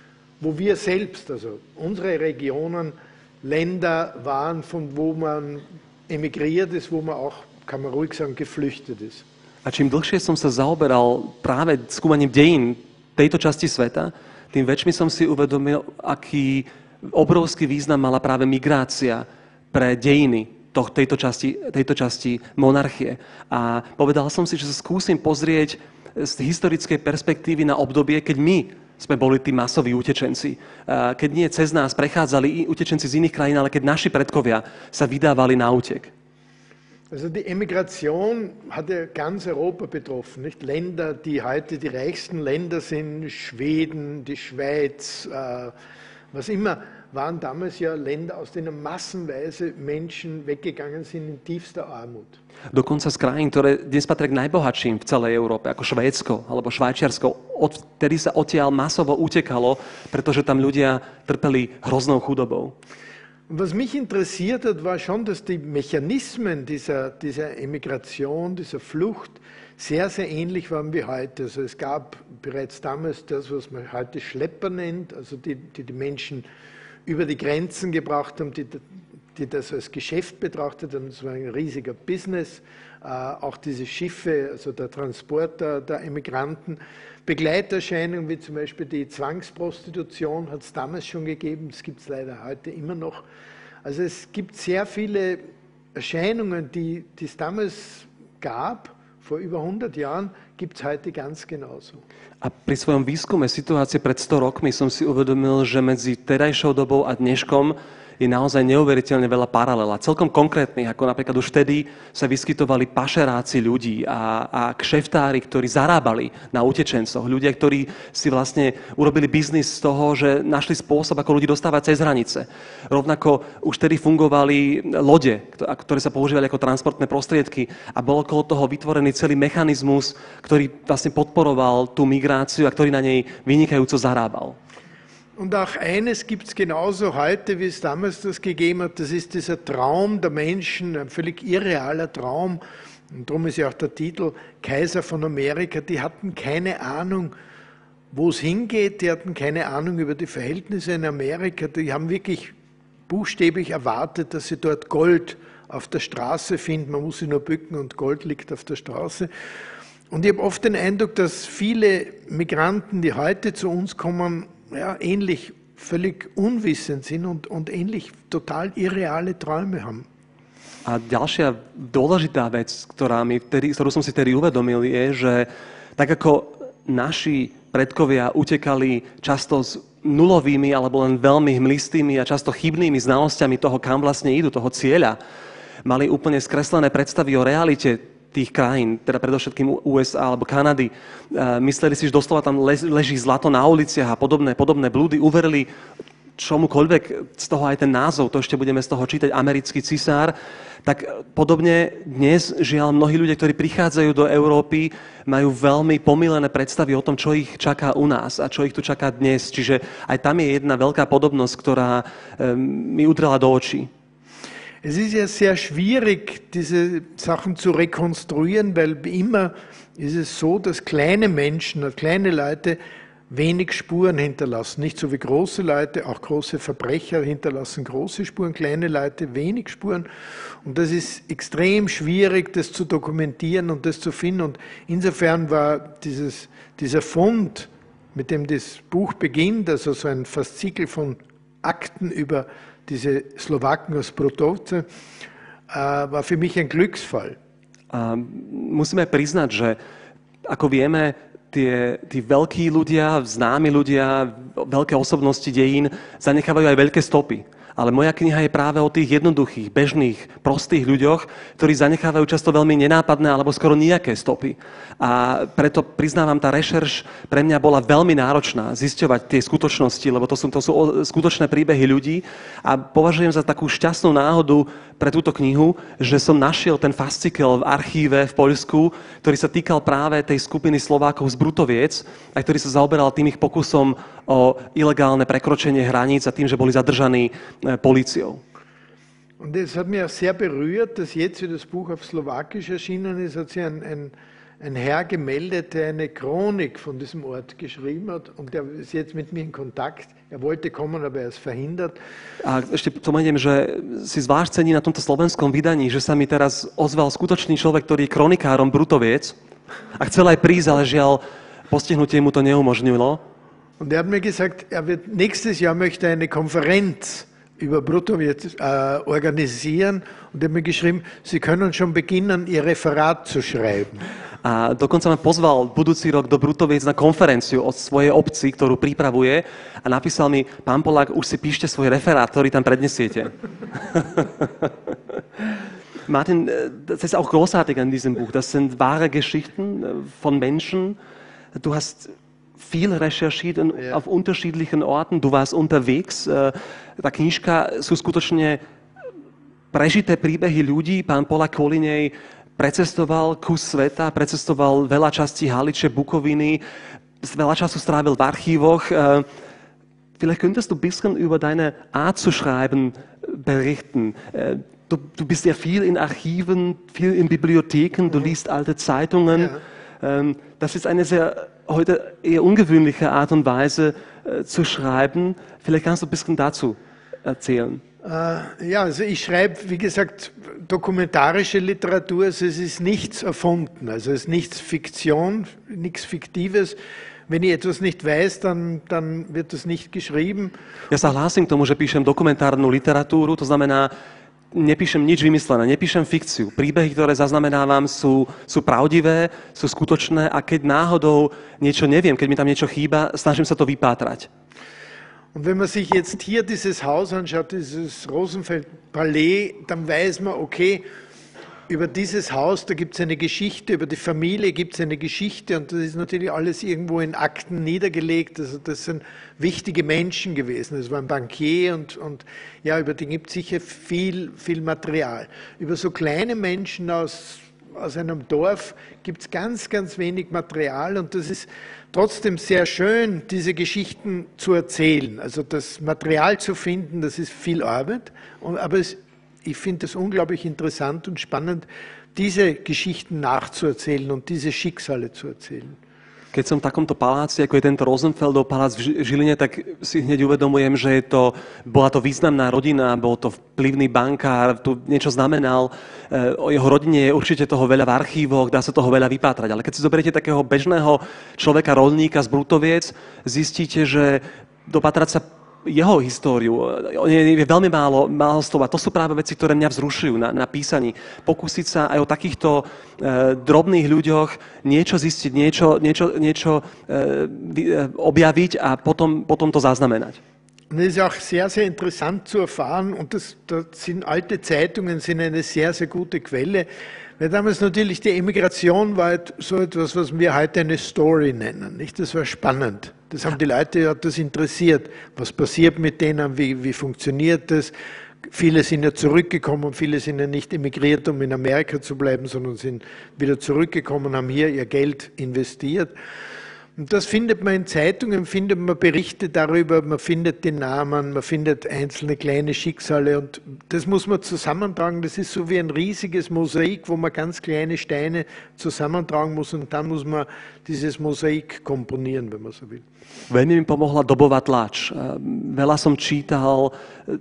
wo wir selbst, also unsere Regionen, Länder waren, von wo man emigriert ist, wo man auch, kann man ruhig sagen, geflüchtet ist. A čím dlhšie som sa zaoberal práve skúmaním dejín tejto časti sveta, tým väčšmi som si uvedomil, aký obrovský význam mala práve migrácia pre dejiny tejto časti monarchie. A povedal som si, že sa skúsim pozrieť z historickej perspektívy na obdobie, keď my sme boli tí masoví utečenci. Keď nie cez nás prechádzali utečenci z iných krajín, ale keď naši predkovia sa vydávali na útek. Also die Emigration hat ja ganz Europa betroffen, nicht? Länder, die heute die reichsten Länder sind, Schweden, die Schweiz, was immer, waren damals ja Länder, aus denen massenweise Menschen weggegangen sind in tiefster Armut. Dokonca z krajín, ktoré dnes patria k najbohatším v celej Európe, ako Švédsko alebo Švajčiarsko, odtedy sa odtiaľ masovo utekalo, pretože tam ľudia trpeli hroznou chudobou. Was mich interessiert hat, war schon, dass die Mechanismen dieser Emigration, dieser Flucht sehr, sehr ähnlich waren wie heute. Also es gab bereits damals das, was man heute Schlepper nennt, also die Menschen über die Grenzen gebracht haben, die das als Geschäft betrachtet haben. Das war ein riesiger Business. Auch diese Schiffe, also der Transport der Emigranten. Begleiterscheinungen wie zum Beispiel die Zwangsprostitution hat es damals schon gegeben, das gibt es leider heute immer noch. Also es gibt sehr viele Erscheinungen, die es damals gab, vor über 100 Jahren, gibt es heute ganz genauso. A pri svojom výskume situácie pred 100 rokmi som si uvedomil, že medzi terajšou dobou a dneškom je naozaj neuveriteľne veľa paralel. Celkom konkrétnych, ako napríklad už vtedy sa vyskytovali pašeráci ľudí a kšeftári, ktorí zarábali na utečencoch. Ľudia, ktorí si vlastne urobili biznis z toho, že našli spôsob, ako ľudí dostávať cez hranice. Rovnako už vtedy fungovali lode, ktoré sa používali ako transportné prostriedky a bol okolo toho vytvorený celý mechanizmus, ktorý vlastne podporoval tú migráciu a ktorý na nej vynikajúco zarábal. Und auch eines gibt es genauso heute, wie es damals das gegeben hat, das ist dieser Traum der Menschen, ein völlig irrealer Traum. Und darum ist ja auch der Titel Kaiser von Amerika. Die hatten keine Ahnung, wo es hingeht, die hatten keine Ahnung über die Verhältnisse in Amerika. Die haben wirklich buchstäblich erwartet, dass sie dort Gold auf der Straße finden. Man muss sich nur bücken und Gold liegt auf der Straße. Und ich habe oft den Eindruck, dass viele Migranten, die heute zu uns kommen, ja, ähnlich völlig unwissend sind und ähnlich total irreale Träume haben. A ďalšia dôležitá vec, ktorú som si tedy uvedomil, je, že tak ako naši predkovia utekali často s nulovými alebo len veľmi hmlistými a často chybnými znalosťami toho, kam vlastne idú, toho cieľa, mali úplne skreslené predstavy o realite tých krajín, teda predovšetkým USA alebo Kanady. Mysleli si, že doslova tam leží zlato na uliciach a podobné blúdy. Uverili čomukoľvek, z toho aj ten názov, to ešte budeme z toho čítať, americký cisár. Tak podobne dnes, žiaľ, mnohí ľudia, ktorí prichádzajú do Európy, majú veľmi pomýlené predstavy o tom, čo ich čaká u nás a čo ich tu čaká dnes. Čiže aj tam je jedna veľká podobnosť, ktorá mi udrela do očí. Es ist ja sehr schwierig, diese Sachen zu rekonstruieren, weil wie immer ist es so, dass kleine Menschen, kleine Leute wenig Spuren hinterlassen. Nicht so wie große Leute, auch große Verbrecher hinterlassen große Spuren, kleine Leute wenig Spuren. Und das ist extrem schwierig, das zu dokumentieren und das zu finden. Und insofern war dieser Fund, mit dem das Buch beginnt, also so ein Faszikel von Akten über diese Slowaken aus Protovce, war für mich ein Glücksfall. Musíme priznať, že ako vieme, tí veľkí ľudia, známi ľudia, veľké osobnosti dejín zanechávajú aj veľké stopy. Ale moja kniha je práve o tých jednoduchých, bežných, prostých ľuďoch, ktorí zanechávajú často veľmi nenápadné alebo skoro nejaké stopy. A preto priznávam, tá rešerš pre mňa bola veľmi náročná zisťovať tie skutočnosti, lebo to sú skutočné príbehy ľudí a považujem za takú šťastnú náhodu pre túto knihu, že som našiel ten fascikel v archíve v Poľsku, ktorý sa týkal práve tej skupiny Slovákov z Brutoviec a ktorý sa zaoberal tým ich pokusom o ilegálne prekročenie hraníc a tým, že boli zadržaní políciou. Und es hat mich auch sehr berührt, dass jetzt, wie das Buch auf Slowakisch erschienen ist, hat sich ein Herr gemeldet, der eine Chronik von diesem Ort geschrieben hat und der ist jetzt mit mir in Kontakt. Er wollte kommen, aber er ist verhindert. A ešte spomeniem, že si zvlášť cení na tomto slovenskom vydaní, že sa mi teraz ozval skutočný človek, ktorý je kronikárom Brutoviec a chcel aj prísť, ale žiaľ, postihnutie mu to neumožnilo. Und er hat mir gesagt, nächstes Jahr möchte eine Konferenz über Brutoviec organisieren und er hat mir geschrieben, Sie können schon beginnen, Ihr Referat zu schreiben. A dokonca ma pozval budúci rok do Brutoviec na konferenciu o svojej obci, ktorú pripravuje a napísal mi, pán Polák, už si píšte svoj referát, ktorý tam prednesiete. Martin, das ist auch großartig an diesem Buch. Das sind wahre Geschichten von Menschen. Du hast viel recherchiert auf unterschiedlichen Orten. Du warst unterwegs. Tá knižka sú skutočne prežité príbehy ľudí. Pán Polák Kolinej precestoval kus sveta, precestoval veľa častí Haliče, Bukoviny, veľa času strávil v Archivoch. Vielleicht könntest du ein bisschen über deine Art zu schreiben berichten. Du bist ja viel in Archiven, viel in Bibliotheken, du liest alte Zeitungen. Ja. Das ist eine heute eher ungewöhnliche Art und Weise zu schreiben. Vielleicht kannst du ein bisschen dazu erzählen. Ja, also ich schreibe, wie gesagt, dokumentarische Literatur, also es ist nichts erfunden, also es ist nichts Fiktion, nichts Fiktives. Wenn ich etwas nicht weiß, dann wird das nicht geschrieben. Ja sa hlásim k tomu, že píšem dokumentárnu literatúru, to znamená, nepíšem nič vymyslené, nepíšem fikciu. Príbehy, ktoré zaznamenávam, sú pravdivé, sú skutočné a keď náhodou niečo neviem, keď mi tam niečo chýba, snažím sa to vypátrať. Und wenn man sich jetzt hier dieses Haus anschaut, dieses Rosenfeld-Palais, dann weiß man, okay, über dieses Haus, da gibt es eine Geschichte, über die Familie gibt es eine Geschichte und das ist natürlich alles irgendwo in Akten niedergelegt. Also das sind wichtige Menschen gewesen. Das war ein Bankier und ja, über die gibt es sicher viel Material. Über so kleine Menschen aus einem Dorf gibt es ganz, ganz wenig Material und das ist trotzdem sehr schön, diese Geschichten zu erzählen. Also das Material zu finden, das ist viel Arbeit, aber ich finde es unglaublich interessant und spannend, diese Geschichten nachzuerzählen und diese Schicksale zu erzählen. Keď som v takomto paláci, ako je tento Rosenfeldov palác v Žiline, tak si hneď uvedomujem, že bola to významná rodina, bol to vplyvný bankár, tu niečo znamenal. O jeho rodine je určite toho veľa v archívoch, dá sa toho veľa vypátrať. Ale keď si zoberiete takého bežného človeka, roľníka z Brutoviec, zistíte, že dopatrať sa jeho históriu. Je veľmi málo slova. To sú práve veci, ktoré mňa vzrušujú na písaní. Pokúsiť sa aj o takýchto drobných ľuďoch niečo zistiť, niečo objaviť a potom to zaznamenať. Und es ist auch sehr, sehr interessant zu erfahren, und alte Zeitungen sind eine sehr, sehr gute Quelle, weil damals natürlich die Emigration war so etwas, was wir heute eine Story nennen. Nicht? Das war spannend. Das haben die Leute, hat das interessiert. Was passiert mit denen? Wie funktioniert das? Viele sind ja zurückgekommen, viele sind ja nicht emigriert, um in Amerika zu bleiben, sondern sind wieder zurückgekommen, haben hier ihr Geld investiert. Und das findet man in Zeitungen, findet man Berichte darüber, man findet die Namen, man findet einzelne kleine Schicksale und das muss man zusammentragen. Das ist so wie ein riesiges Mosaik, wo man ganz kleine Steine zusammentragen muss und dann muss man dieses Mosaik komponieren, wenn man so will. Veľmi mi pomohla dobová tlač. Veľa som čítal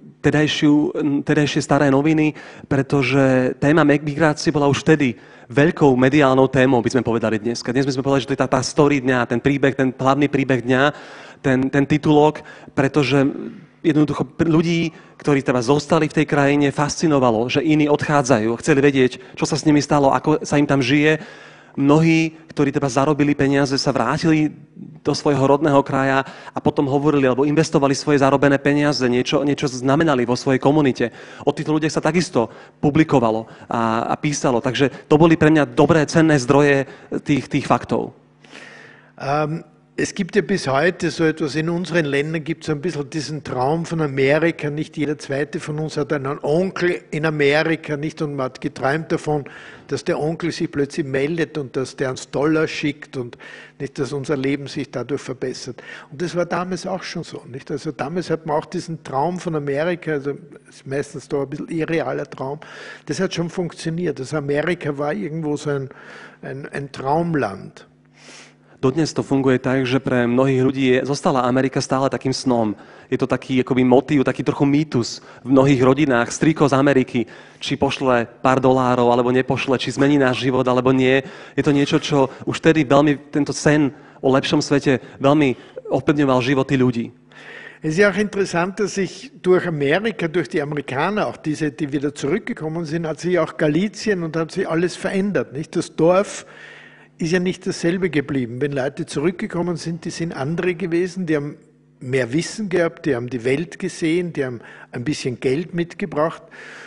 tedajšie staré noviny, pretože téma migrácie bola už vtedy veľkou mediálnou témou, by sme povedali dneska. Dnes by sme povedali, že to je tá story dňa, ten príbeh, ten hlavný príbeh dňa, ten titulok, pretože jednoducho ľudí, ktorí teda zostali v tej krajine, fascinovalo, že iní odchádzajú, chceli vedieť, čo sa s nimi stalo, ako sa im tam žije. Mnohí, ktorí teda zarobili peniaze, sa vrátili do svojho rodného kraja a potom hovorili alebo investovali svoje zarobené peniaze, niečo znamenali vo svojej komunite. O týchto ľuďoch sa takisto publikovalo a písalo, takže to boli pre mňa dobré, cenné zdroje tých faktov. Es gibt ja bis heute so etwas, in unseren Ländern gibt es ein bisschen diesen Traum von Amerika. Nicht jeder Zweite von uns hat einen Onkel in Amerika, nicht? Und man hat geträumt davon, dass der Onkel sich plötzlich meldet und dass der uns Dollar schickt und nicht, dass unser Leben sich dadurch verbessert. Und das war damals auch schon so, nicht? Also damals hat man auch diesen Traum von Amerika, also ist meistens da ein bisschen irrealer Traum, das hat schon funktioniert. Also Amerika war irgendwo so ein Traumland. Dodnes to funguje tak, že pre mnohých ľudí zostala Amerika stále takým snom. Je to taký akoby motív, taký trochu mýtus v mnohých rodinách. Strýko z Ameriky, či pošle pár dolárov, alebo nepošle, či zmení náš život, alebo nie. Je to niečo, čo už tedy veľmi, tento sen o lepšom svete veľmi ovplyvňoval životy ľudí. Es ist ja auch interessant, dass sich durch Amerika, durch die Amerikaner, auch diese, die wieder zurückgekommen sind, hat sich auch Galizien und hat sich alles verändert. Nicht? Das Dorf ist ja nicht dasselbe geblieben. Wenn Leute zurückgekommen sind, die sind andere gewesen, die haben mehr Wissen gehabt, die haben die Welt gesehen, die haben ein bisschen Geld mitgebracht,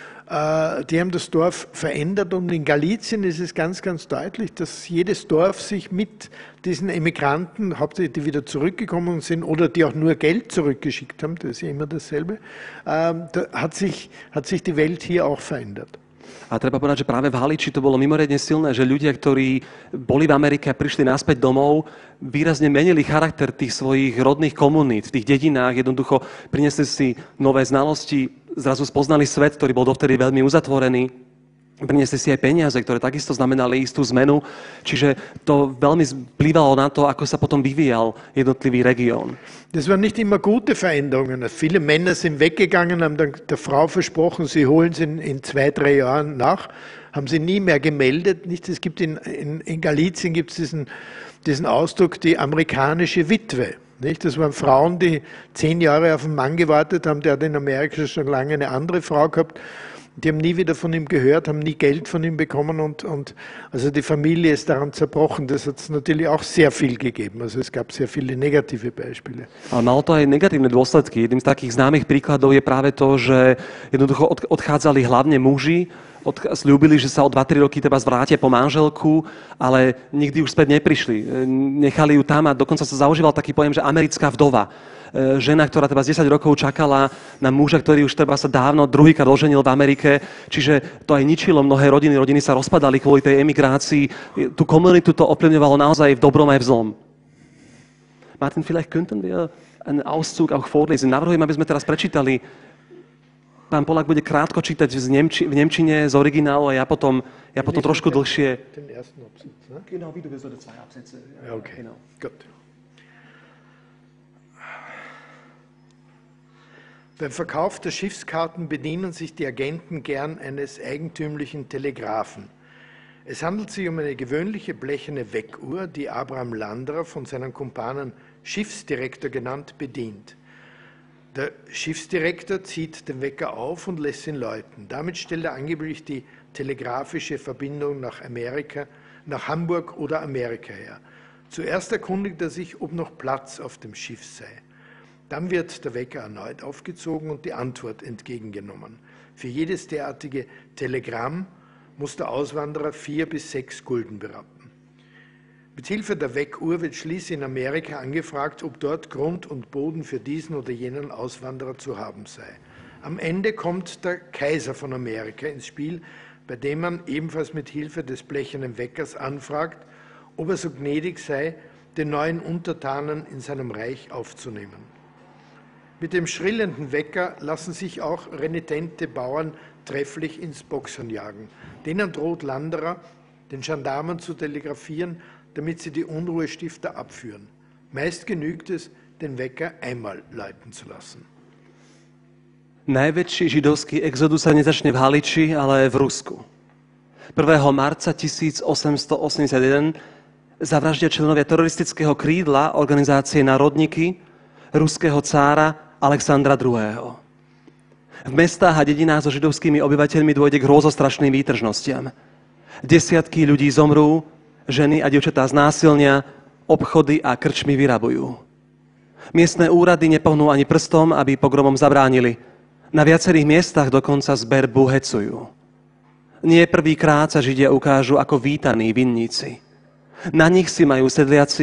die haben das Dorf verändert und in Galizien ist es ganz, ganz deutlich, dass jedes Dorf sich mit diesen Emigranten, hauptsächlich die wieder zurückgekommen sind oder die auch nur Geld zurückgeschickt haben, das ist ja immer dasselbe, da hat sich die Welt hier auch verändert. A treba povedať, že práve v Haliči to bolo mimoriadne silné, že ľudia, ktorí boli v Amerike a prišli naspäť domov, výrazne menili charakter tých svojich rodných komunít, v tých dedinách, jednoducho priniesli si nové znalosti, zrazu spoznali svet, ktorý bol dovtedy veľmi uzatvorený, priniesli si aj peniaze, ktoré takisto znamenali istú zmenu, čiže to veľmi vplyvalo na to, ako sa potom vyvíjal jednotlivý región. Das waren nicht immer gute Veränderungen. Viele Männer sind weggegangen, haben dann der Frau versprochen, sie holen sie in 2-3 Jahren nach, haben sie nie mehr gemeldet. Es gibt in Galizien gibt es diesen Ausdruck, die amerikanische Witwe. Nicht? Das waren Frauen, die 10 Jahre auf einen Mann gewartet haben, der hat in Amerika schon lange eine andere Frau gehabt. Die haben nie wieder von ihm gehört, haben nie Geld von ihm bekommen und also die Familie ist daran zerbrochen. Das hat es natürlich auch sehr viel gegeben. Also es gab sehr viele negative Beispiele. Ale malo to aj negatívne dôsledky. Jedným z takých známych príkladov je práve to, že jednoducho odchádzali hlavne muži, sľúbili, že sa o 2-3 roky teda zvrátia po manželku, ale nikdy už späť neprišli. Nechali ju tam a dokonca sa zaužíval taký pojem, že americká vdova. Žena, ktorá teda z 10 rokov čakala na muža, ktorý už teda sa dávno druhýkrát oženil v Amerike. Čiže to aj ničilo mnohé rodiny. Rodiny sa rozpadali kvôli tej emigrácii. Tú komunitu to ovplyvňovalo naozaj v dobrom aj v zlom. Martin, vielleicht könnten wir einen Auszug auch vorlesen. Navrhujem, aby sme teraz prečítali. Pán Polák bude krátko čítať v nemčine z originálu a ja potom trošku dlhšie. Den ersten Absatz, ne? Genau, wie du willst, oder 2 Absätze. Ja, okay, Genau. gut. Beim Verkauf der Schiffskarten bedienen sich die Agenten gern eines eigentümlichen Telegraphen. Es handelt sich um eine gewöhnliche blecherne Weckuhr, die Abraham Landerer, von seinen Kumpanen Schiffsdirektor genannt, bedient. Der Schiffsdirektor zieht den Wecker auf und lässt ihn läuten. Damit stellt er angeblich die telegrafische Verbindung nach Hamburg oder Amerika her. Zuerst erkundigt er sich, ob noch Platz auf dem Schiff sei. Dann wird der Wecker erneut aufgezogen und die Antwort entgegengenommen. Für jedes derartige Telegramm muss der Auswanderer 4 bis 6 Gulden berappen. Mit Hilfe der Weckuhr wird schließlich in Amerika angefragt, ob dort Grund und Boden für diesen oder jenen Auswanderer zu haben sei. Am Ende kommt der Kaiser von Amerika ins Spiel, bei dem man ebenfalls mit Hilfe des blechernen Weckers anfragt, ob er so gnädig sei, den neuen Untertanen in seinem Reich aufzunehmen. Mit dem schrillenden Wecker lassen sich auch renitente Bauern trefflich ins Boxhorn jagen. Denen droht Landerer, den Gendarmen zu telegrafieren, damit sie die Unruhestifter abführen. Meist genügt es, den Wecker einmal läuten zu lassen. Najväčší židovský exodus sa nezačne v Haliči, ale v Rusku. 1. marca 1881 zavraždia členovia teroristického krídla organizácie Národníky ruského cára Alexandra II. V mestách a dedinách so židovskými obyvateľmi dôjde k hrôzostrašným výtržnostiam. Desiatky ľudí zomrú, ženy a dievčatá znásilnia, obchody a krčmy vyrabujú. Miestne úrady nepohnú ani prstom, aby pogromom zabránili. Na viacerých miestach dokonca zberbu hecujú. Nie prvýkrát sa Židia ukážu ako vítaní vinníci. Na nich si majú sedliaci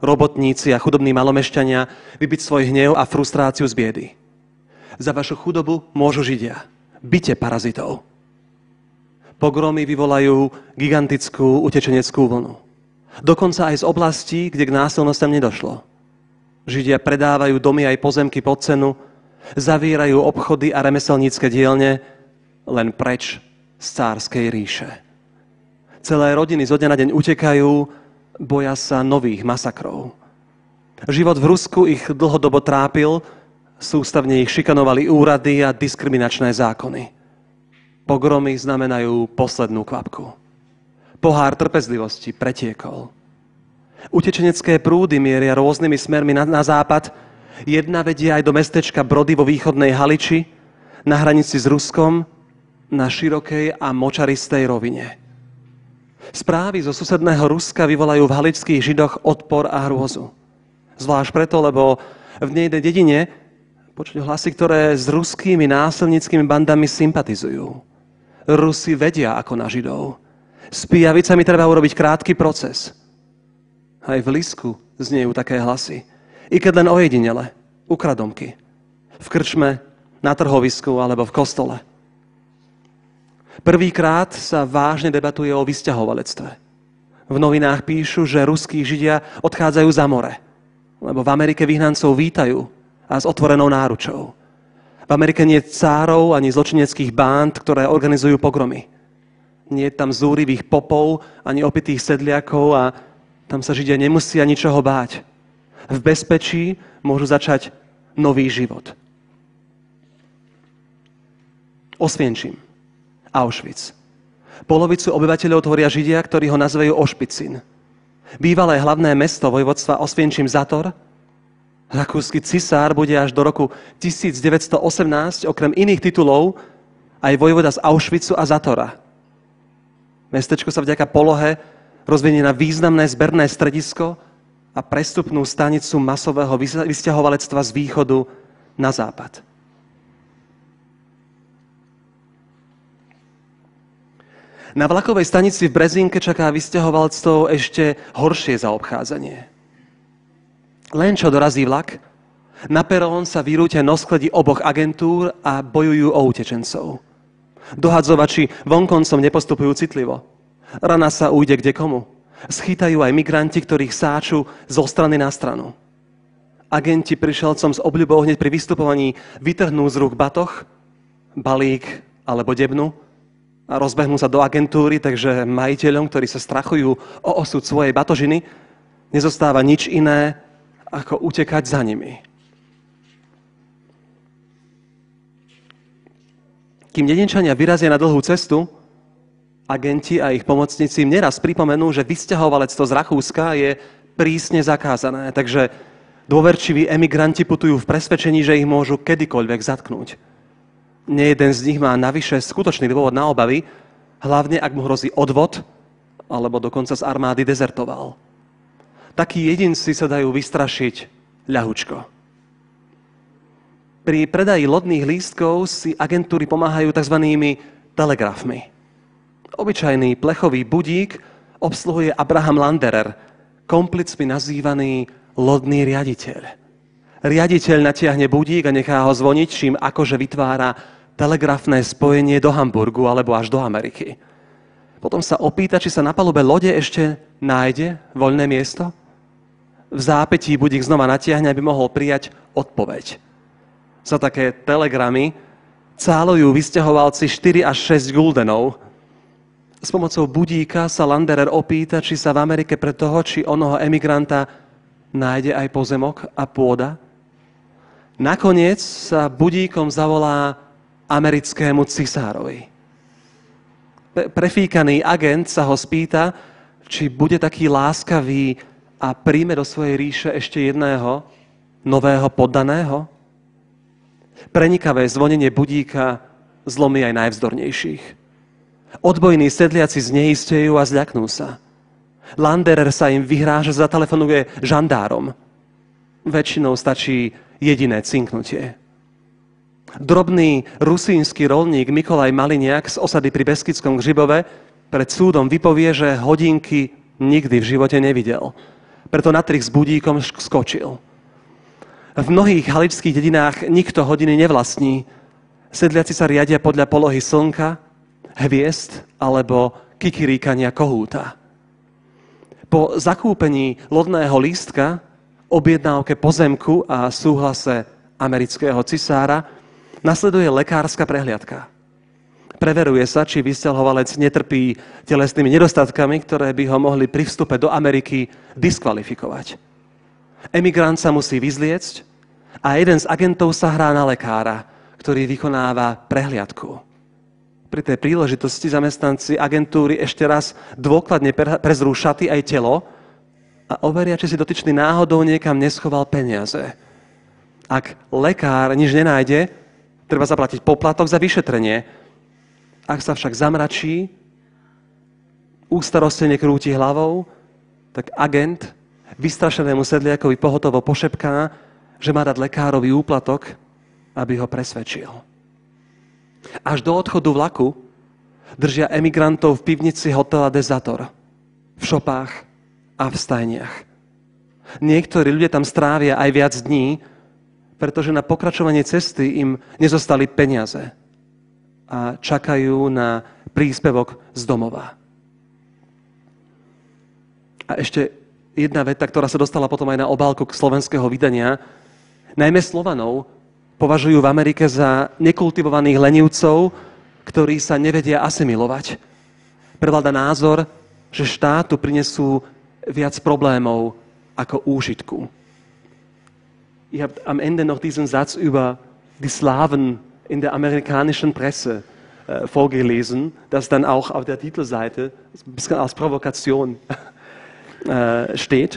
robotníci a chudobní malomešťania vybiť svoj hnev a frustráciu z biedy. Za vašu chudobu môžu Židia. Byte parazitov. Pogromy vyvolajú gigantickú utečeneckú vlnu. Dokonca aj z oblastí, kde k násilnostiam nedošlo. Židia predávajú domy aj pozemky pod cenu, zavírajú obchody a remeselnícke dielne len preč z cárskej ríše. Celé rodiny zo dňa na deň utekajú, boja sa nových masakrov. Život v Rusku ich dlhodobo trápil, sústavne ich šikanovali úrady a diskriminačné zákony. Pogromy znamenajú poslednú kvapku. Pohár trpezlivosti pretiekol. Utečenecké prúdy mieria rôznymi smermi na západ. Jedna vedie aj do mestečka Brody vo východnej Haliči, na hranici s Ruskom, na širokej a močaristej rovine. Správy zo susedného Ruska vyvolajú v haličských Židoch odpor a hrôzu. Zvlášť preto, lebo v nejnej dedine počuť hlasy, ktoré s ruskými násilníckymi bandami sympatizujú. Rusi vedia ako na Židov. S pijavicami treba urobiť krátky proces. Aj v Lisku zniejú také hlasy. I keď len ojedinele, ukradomky. V krčme, na trhovisku alebo v kostole. Prvýkrát sa vážne debatuje o vysťahovalectve. V novinách píšu, že ruskí Židia odchádzajú za more, lebo v Amerike vyhnancov vítajú a s otvorenou náručou. V Amerike nie je cárov ani zločineckých bánd, ktoré organizujú pogromy. Nie je tam zúrivých popov ani opitých sedliakov a tam sa Židia nemusia ničoho báť. V bezpečí môžu začať nový život. Osvienčim. Auschwitz. Polovicu obyvateľov tvoria Židia, ktorí ho nazývajú Ošpicin. Bývalé hlavné mesto vojvodstva Osvienčim Zator. Rakúsky cisár bude až do roku 1918 okrem iných titulov aj vojvoda z Auschwitzu a Zatora. Mestečko sa vďaka polohe rozvinie na významné zberné stredisko a prestupnú stanicu masového vysťahovalectva z východu na západ. Na vlakovej stanici v Brezinke čaká vysťahovalcov ešte horšie zaobchádzanie. Len čo dorazí vlak, na perón sa vyrútia noskledi oboch agentúr a bojujú o utečencov. Dohadzovači vonkoncom nepostupujú citlivo. Rana sa ujde kdekomu. Schytajú aj migranti, ktorých sáču zo strany na stranu. Agenti prišelcom s obľubou hneď pri vystupovaní vytrhnú z rúk batoh, balík alebo debnu a rozbehnú sa do agentúry, takže majiteľom, ktorí sa strachujú o osud svojej batožiny, nezostáva nič iné, ako utekať za nimi. Kým dedinčania vyrazia na dlhú cestu, agenti a ich pomocníci im neraz pripomenú, že vysťahovalectvo z Rakúska je prísne zakázané, takže dôverčiví emigranti putujú v presvedčení, že ich môžu kedykoľvek zatknúť. Nejeden z nich má navyše skutočný dôvod na obavy, hlavne ak mu hrozí odvod, alebo dokonca z armády dezertoval. Takí jedinci sa dajú vystrašiť ľahučko. Pri predaji lodných lístkov si agentúry pomáhajú tzv. Telegrafmi. Obyčajný plechový budík obsluhuje Abraham Landerer, komplicmi nazývaný lodný riaditeľ. Riaditeľ natiahne budík a nechá ho zvoniť, čím akože vytvára telegrafné spojenie do Hamburgu alebo až do Ameriky. Potom sa opýta, či sa na palube lode ešte nájde voľné miesto. V zápätí budík znova natiahne, aby mohol prijať odpoveď. Za také telegramy cálujú vysťahovalci 4 až 6 guldenov. S pomocou budíka sa Landerer opýta, či sa v Amerike pre toho, či onoho emigranta nájde aj pozemok a pôda. Nakoniec sa budíkom zavolá americkému cisárovi. Prefíkaný agent sa ho spýta, či bude taký láskavý a príjme do svojej ríše ešte jedného nového poddaného. Prenikavé zvonenie budíka zlomí aj najvzdornejších. Odbojní sedliaci zneistejú a zľaknú sa. Landerer sa im vyhráža, zatelefonuje žandárom. Väčšinou stačí jediné cinknutie. Drobný rusínsky roľník Mikolaj Maliniak z osady pri Beskidskom Gřibove pred súdom vypovie, že hodinky nikdy v živote nevidel. preto na trich s budíkom skočil. V mnohých haličských dedinách nikto hodiny nevlastní. Sedliaci sa riadia podľa polohy slnka, hviezd alebo kikiríkania kohúta. Po zakúpení lodného lístka, objednávke pozemku a súhlase amerického cisára nasleduje lekárska prehliadka. Preveruje sa, či vysťahovalec netrpí telesnými nedostatkami, ktoré by ho mohli pri vstupe do Ameriky diskvalifikovať. Emigrant sa musí vyzliecť a jeden z agentov sa hrá na lekára, ktorý vykonáva prehliadku. Pri tej príležitosti zamestnanci agentúry ešte raz dôkladne prezrú šaty aj telo a overia, či si dotyčný náhodou niekam neschoval peniaze. Ak lekár nič nenájde, treba zaplatiť poplatok za vyšetrenie. Ak sa však zamračí, ústarostene krúti hlavou, tak agent vystrašenému sedliakovi pohotovo pošepká, že má dať lekárovi úplatok, aby ho presvedčil. Až do odchodu vlaku držia emigrantov v pivnici hotela Desator, v šopách a v stajniach. Niektorí ľudia tam strávia aj viac dní, pretože na pokračovanie cesty im nezostali peniaze a čakajú na príspevok z domova. A ešte jedna veta, ktorá sa dostala potom aj na obálku slovenského vydania. Najmä Slovanov považujú v Amerike za nekultivovaných lenivcov, ktorí sa nevedia asimilovať. Prevláda názor, že štátu prinesú viac problémov ako úžitku. Ich habe am Ende noch diesen Satz über die Slawen in der amerikanischen Presse vorgelesen, das dann auch auf der Titelseite ein bisschen als Provokation steht.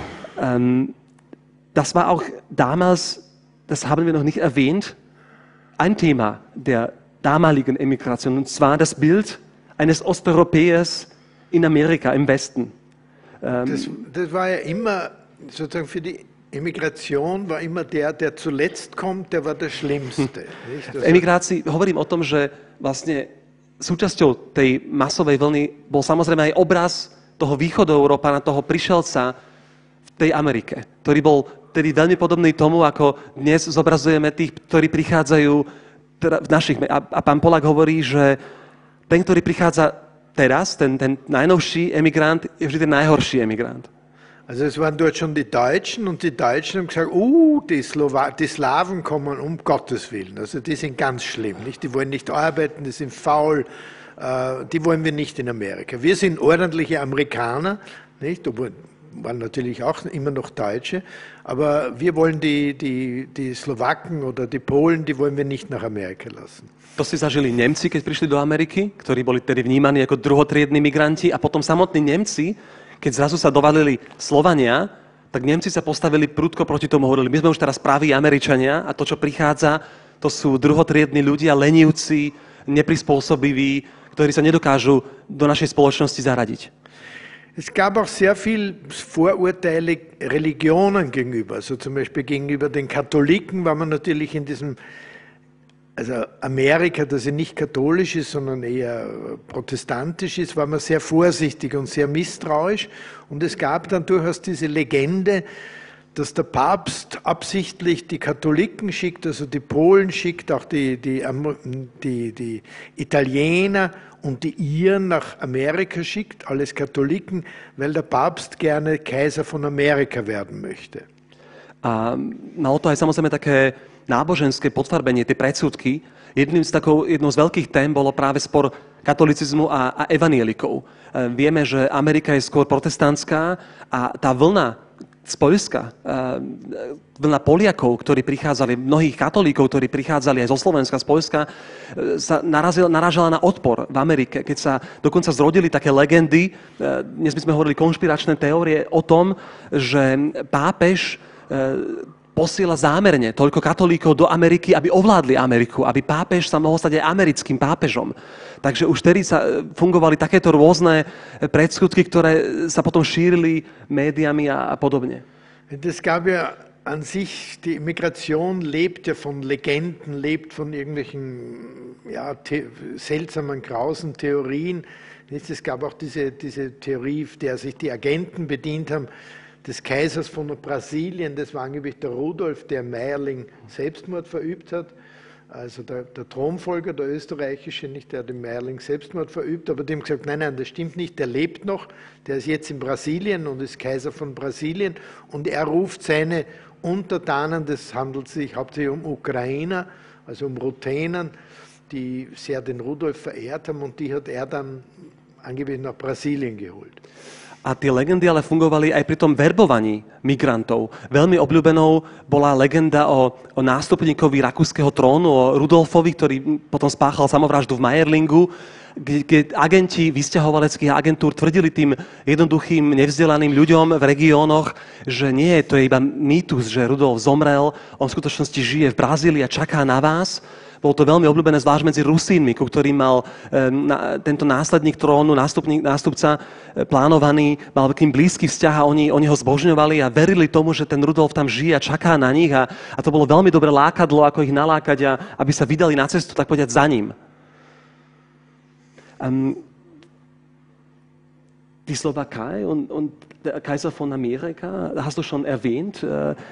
Das war auch damals, das haben wir noch nicht erwähnt, ein Thema der damaligen Emigration, und zwar das Bild eines Osteuropäers in Amerika, im Westen. Das war ja immer, sozusagen für die Emigration war immer der zuletzt kommt, der war der Schlimmste. V emigrácii hovorím o tom, že vlastne súčasťou tej masovej vlny bol samozrejme aj obraz toho východoeurópana, toho prišelca v tej Amerike, ktorý bol tedy veľmi podobný tomu, ako dnes zobrazujeme tých, ktorí prichádzajú v našich... A pán Polák hovorí, že ten, ktorý prichádza teraz, ten najnovší emigrant, je vždy ten najhorší emigrant. Also es waren dort schon die Deutschen und die Deutschen haben gesagt, die Slawen kommen um Gottes Willen. Also die sind ganz schlimm, nicht? Die wollen nicht arbeiten, die sind faul, die wollen wir nicht in Amerika. Wir sind ordentliche Amerikaner, nicht? Waren natürlich auch immer noch Deutsche, aber wir wollen die Slowaken oder die Polen, die wollen wir nicht nach Amerika lassen. To si zažili Nemci, keď prišli do Ameriky, ktorí boli tedy vnímaní ako druhotriedni migranti, a potom samotní Nemci, keď zrazu sa dovalili Slovania, tak Nemci sa postavili prudko proti tomu, hovorili, my sme už teraz praví Američania a to, čo prichádza, to sú druhotriedni ľudia, lenivci, neprispôsobiví, ktorí sa nedokážu do našej spoločnosti zaradiť. Es gab auch sehr viel Vorurteile Religionen gegenüber. Also zum Beispiel gegenüber den Katholiken war man natürlich in diesem, also Amerika, das ja nicht katholisch ist, sondern eher protestantisch ist, war man sehr vorsichtig und sehr misstrauisch. Und es gab dann durchaus diese Legende, dass der Papst absichtlich die Katholiken schickt, also die Polen schickt, auch die Italiener und die Iren nach Amerika schickt, alles Katholiken, weil der Papst gerne Kaiser von Amerika werden möchte. A malo to aj samozrejme také náboženské podfarbenie, tie predsudky. Jednou z veľkých tém bolo práve spor katolicizmu a evanielikov. Vieme, že Amerika je skôr protestantská a tá vlna z Poľska, vlna Poliakov, ktorí prichádzali, mnohých katolíkov, ktorí prichádzali aj zo Slovenska, z Poľska, sa narážala na odpor v Amerike, keď sa dokonca zrodili také legendy, dnes by sme hovorili konšpiračné teórie o tom, že pápež posiela zámerne toľko katolíkov do Ameriky, aby ovládli Ameriku, aby pápež sa mohol stať aj americkým pápežom. Takže už vtedy fungovali takéto rôzne predsudky, ktoré sa potom šírili médiami a podobne. Es gab ja an sich, die Migration lebt ja von Legenden, lebt von irgendwelchen seltsamen, grausen Theorien. Es gab auch diese Theorie, der sich die Agenten bedient haben, des Kaisers von Brasilien, das war angeblich der Rudolf, der Meierling Selbstmord verübt hat. Also der Thronfolger, der österreichische, nicht, der den Meierling Selbstmord verübt, aber die haben gesagt, nein, nein, das stimmt nicht, der lebt noch, der ist jetzt in Brasilien und ist Kaiser von Brasilien und er ruft seine Untertanen, das handelt sich hauptsächlich um Ukrainer, also um Ruthenen, die sehr den Rudolf verehrt haben und die hat er dann angeblich nach Brasilien geholt. A tie legendy ale fungovali aj pri tom verbovaní migrantov. Veľmi obľúbenou bola legenda o nástupníkovi rakúskeho trónu, o Rudolfovi, ktorý potom spáchal samovraždu v Meierlingu, kde agenti vysťahovaleckých agentúr tvrdili tým jednoduchým, nevzdelaným ľuďom v regiónoch, že nie, to je iba mýtus, že Rudolf zomrel, on v skutočnosti žije v Brazílii a čaká na vás. Bolo to veľmi obľúbené zvlášť medzi Rusínmi, ku ktorým mal tento následník trónu, nástupca plánovaný, mal k ním blízky vzťah a oni ho zbožňovali a verili tomu, že ten Rudolf tam žije a čaká na nich a to bolo veľmi dobré lákadlo, ako ich nalákať, aby sa vydali na cestu, tak povedať, za ním. Die Slowakei und der Kaiser von Amerika, hast du schon erwähnt,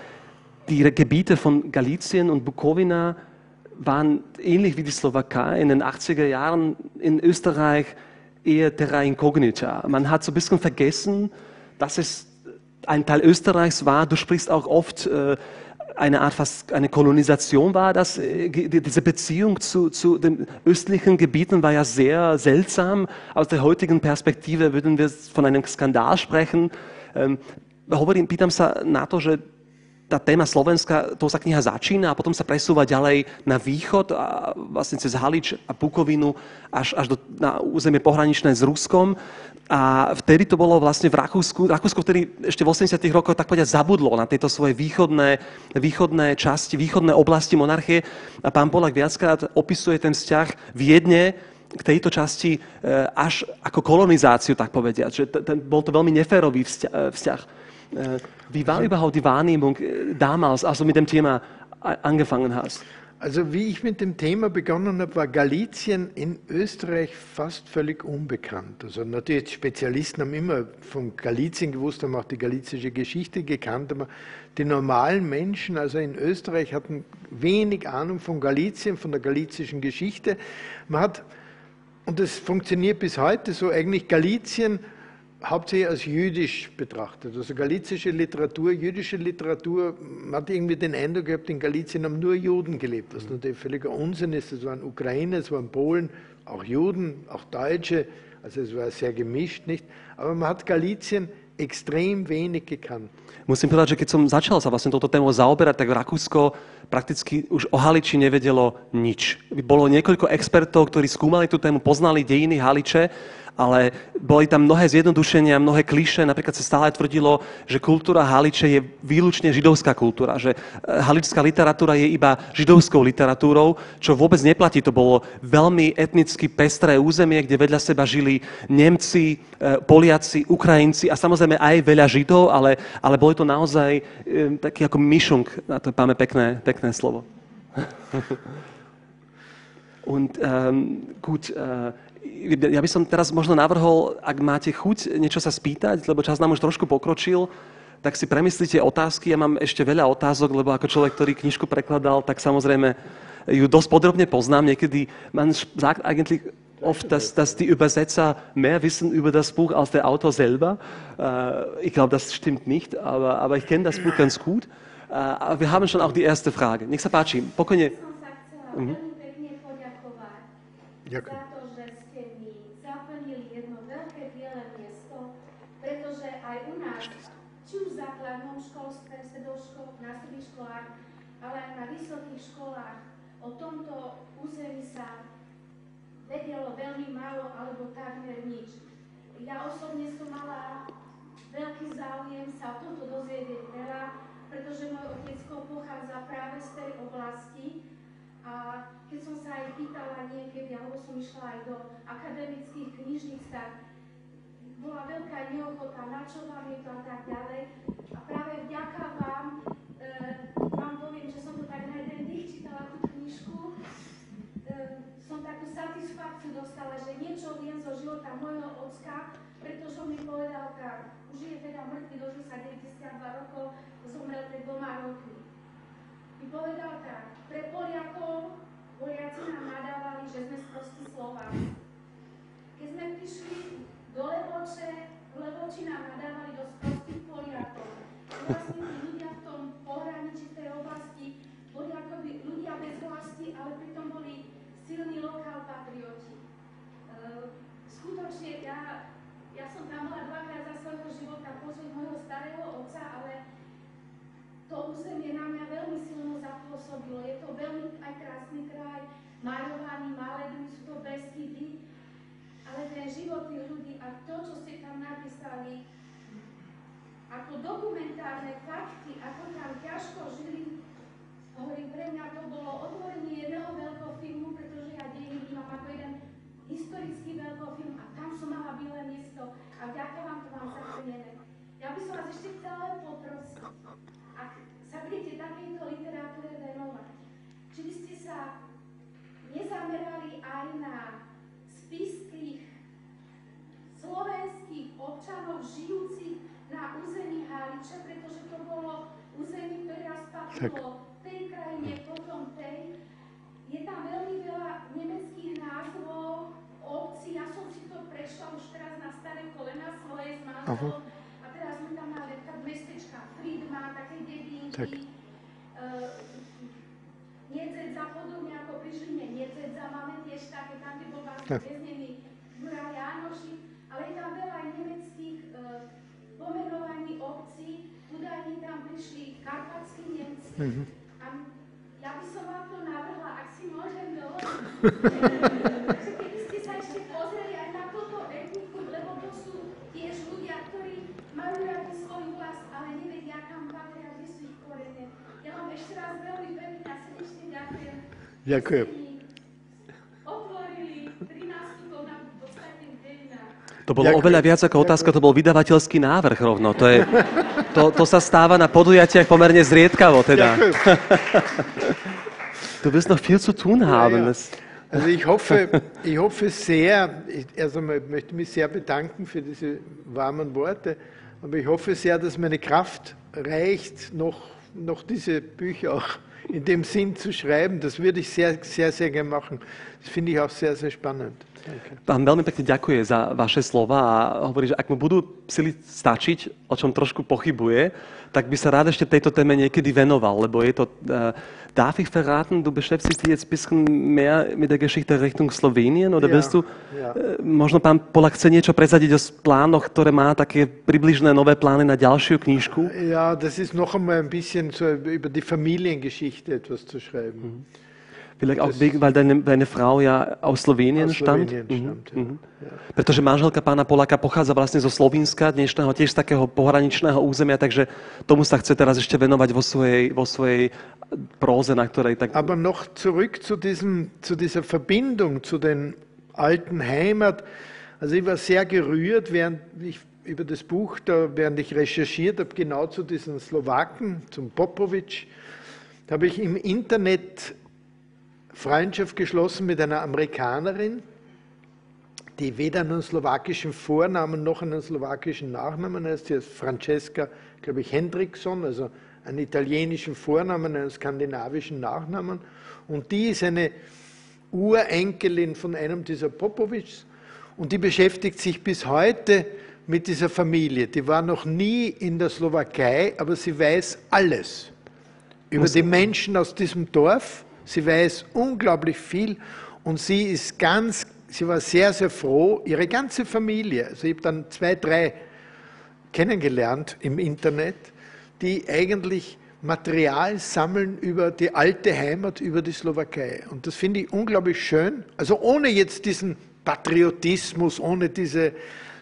die Gebiete von Galizien und Bukowina waren ähnlich wie die Slowakei in den 80er Jahren in Österreich eher terra incognita. Man hat so ein bisschen vergessen, dass es ein Teil Österreichs war. Du sprichst auch oft eine Art fast eine Kolonisation war das. Diese Beziehung zu den östlichen Gebieten war ja sehr seltsam. Aus der heutigen Perspektive würden wir von einem Skandal sprechen. Hovorím, pýtam sa na to, že tá téma Slovenska, to sa kniha začína a potom sa presúva ďalej na východ, a vlastne cez Halič a Bukovinu až na územie pohraničné s Ruskom. A vtedy to bolo vlastne v Rakúsku. Rakúsko vtedy ešte v 80. rokoch tak povedať zabudlo na tieto svoje východné časti, východné oblasti monarchie. A pán Polák viackrát opisuje ten vzťah Viedne k tejto časti až ako kolonizáciu, tak povediať. Že bol to veľmi neférový vzťah. Wie war überhaupt die Wahrnehmung damals, als du mit dem Thema angefangen hast? Also wie ich mit dem Thema begonnen habe, war Galizien in Österreich fast völlig unbekannt. Also natürlich Spezialisten haben immer von Galizien gewusst, haben auch die galizische Geschichte gekannt, aber die normalen Menschen, also in Österreich, hatten wenig Ahnung von Galizien, von der galizischen Geschichte. Man hat, und das funktioniert bis heute so, eigentlich Galizien hauptsächlich als jüdisch betrachtet. Also galizische Literatur, jüdische Literatur, man hat irgendwie den Eindruck gehabt, in Galizien haben nur Juden gelebt, was natürlich völliger Unsinn ist. Es waren Ukrainer, es waren Polen, auch Juden, auch Deutsche, also es war sehr gemischt, nicht? Aber man hat Galizien extrém wenig gekannt. Musím povedať, že keď som začal sa vlastne touto témou zaoberať, tak Rakúsko prakticky už o Haliči nevedelo nič. Bolo niekoľko expertov, ktorí skúmali tú tému, poznali dejiny Haliče, ale boli tam mnohé zjednodušenia, mnohé klišé. Napríklad sa stále tvrdilo, že kultúra Haliče je výlučne židovská kultúra, že haličská literatúra je iba židovskou literatúrou, čo vôbec neplatí. To bolo veľmi etnicky pestré územie, kde vedľa seba žili Nemci, Poliaci, Ukrajinci a samozrejme aj veľa Židov, ale boli to naozaj taký ako myšung, na to máme pekné slovo. Und gut, ja by som teraz možno navrhol, ak máte chuť niečo sa spýtať, lebo čas nám už trošku pokročil, tak si premyslíte otázky. Ja mám ešte veľa otázok, lebo ako človek, ktorý knižku prekladal, tak samozrejme ju dosť podrobne poznám. Niekedy man sagt eigentlich oft, dass die Übersetzer mehr wissen über das Buch als der Autor selber. Ich glaube, das stimmt nicht, aber ich kenne das Buch ganz gut. Aber wir haben schon auch die erste Frage. Nech sa páči, pokojne. Ďakujem. Ale aj na vysokých školách o tomto území sa vedelo veľmi málo alebo takmer nič. Ja osobne som mala veľký záujem sa o tomto dozvedieť veľa, pretože môj otecko pochádza práve z tej oblasti a keď som sa aj pýtala niekedy, alebo som išla aj do akademických knižníc, tak bola veľká neochota, na čo vám je to a tak ďalej. A práve vďaka vám poviem, že som to tak na jeden dých čítala tú knižku. som takú satisfakciu dostala, že niečo viem zo života môjho ocka, pretože on mi povedal tak, už je teda mŕtvy, dožil sa 92 rokov, zomrel pred 2 rokmi. Mi povedal tak, pre Poliakov, Poliaci nám nadávali, že sme sprostí Slováci. Keď sme prišli do Levoče, v Levoči nám nadávali do sprostých Poliakov. Vlastne tí ľudia v tom pohraničí, v tej oblasti, boli ako ľudia bez vlasti, ale pritom boli silní lokál patrioti. Skutočne, ja som tam bola 2-krát za svojho života pozrieť môjho starého otca, ale to územie na mňa veľmi silno zapôsobilo. Je to veľmi aj krásny kraj, maľovaný, malé druhy, sú to Beskydy, ale ten život tých ľudí a to, čo ste tam napísali, ako dokumentárne fakty, ako tam ťažko žili, hovorím, pre mňa to bolo otvorenie jedného veľkofilmu, pretože ja dejiny vnímam ako jeden historický veľkofilm a tam som mala biele miesto a vďaka vám to vám zachcenieme. Ja by som vás ešte chcela poprosiť, ak sa budete takejto literatúre venovať, či by ste sa nezamerali aj na spišských slovenských občanov žijúcich na území Haliče, pretože to bolo území, ktoré raz patrilo tej krajine, potom tej. Je tam veľmi veľa nemeckých názvov, obcí, ja som si to prešla už teraz na staré kolena svoje s manželom a teraz sme tam mali mestečka Friedman, také dedinky, Niedzedza, podobne ako pri Žiline Niedzedza, máme tiež také, tam kde bol vás väznený Juraj Jánošik, ale je tam veľa aj nemeckých pomenovaní obcí, údajne tam prišli karpatskí Nemci. A ja by som vám to navrhla, ak si môžem dovoliť, že keby ste sa ešte pozreli aj na toto etnikum, lebo to sú tiež ľudia, ktorí majú radi svoju vlast, ale nevedia, kam patria, kde sú ich korene. Ja vám ešte raz veľmi pekne a srdečne ďakujem. Ďakujem. Otvorili 13 na podstatných dejinách. To bolo oveľa viac ako otázka, to bol vydavateľský návrh rovno. To sa stáva na podujatiach pomerne zriedkavo teda. Du wirst noch viel zu tun haben. Ja. Also ich hoffe sehr, erst einmal möchte mich sehr bedanken für diese warmen Worte, aber ich hoffe sehr, dass meine Kraft reicht, noch diese Bücher auch in dem Sinn zu schreiben. Das würde ich sehr, sehr, sehr gerne machen. Das finde ich auch sehr, sehr spannend. Pán veľmi pekne ďakuje za vaše slova a hovorí, že ak mu budú sily stačiť, o čom trošku pochybuje, tak by sa rád ešte tejto téme niekedy venoval, lebo je to... Darf ich verraten, du beschäftigst dich jetzt ein bisschen mehr mit der Geschichte Richtung Slowenien, oder willst du... Možno pán Polák chce niečo prezadiť o plánoch, ktoré má také približné nové plány na ďalšiu knižku? Ja, das ist noch einmal ein bisschen so über die Familiengeschichte etwas zu schreiben. Vielleicht auch wegen, weil deine Frau ja aus Slowenien stammt. Pretože manželka pána Poláka pochádza vlastne zo Slovenska, dnešného tiež z takého pohraničného územia, takže tomu sa chce teraz ešte venovať vo svojej próze, na ktorej tak... Aber noch zurück zu dieser Verbindung zu den alten Heimat. Also ich war sehr gerührt, während ich über das Buch, während ich recherchiert habe, genau zu diesen Slowaken, zum Popovič, habe ich im Internet Freundschaft geschlossen mit einer Amerikanerin, die weder einen slowakischen Vornamen noch einen slowakischen Nachnamen heißt. Sie heißt Francesca, glaube ich, Hendrickson, also einen italienischen Vornamen, einen skandinavischen Nachnamen. Und die ist eine Urenkelin von einem dieser Popovics und die beschäftigt sich bis heute mit dieser Familie. Die war noch nie in der Slowakei, aber sie weiß alles über die Menschen aus diesem Dorf. Sie weiß unglaublich viel und sie war sehr, sehr froh, ihre ganze Familie, also ich habe dann 2, 3 kennengelernt im Internet, die eigentlich Material sammeln über die alte Heimat, über die Slowakei. Und das finde ich unglaublich schön, also ohne jetzt diesen Patriotismus, ohne diesen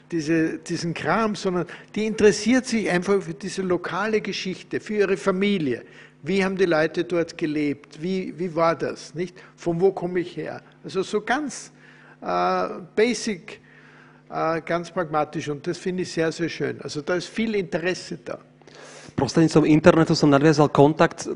Kram, sondern die interessiert sich einfach für diese lokale Geschichte, für ihre Familie. Wie haben die Leute dort gelebt? Wie war das? Nicht? Von wo komme ich her? Also so ganz basic, ganz pragmatisch und das finde ich sehr, sehr schön. Also da ist viel Interesse da. Prostredníctvom internetu som nadviazal kontakt tak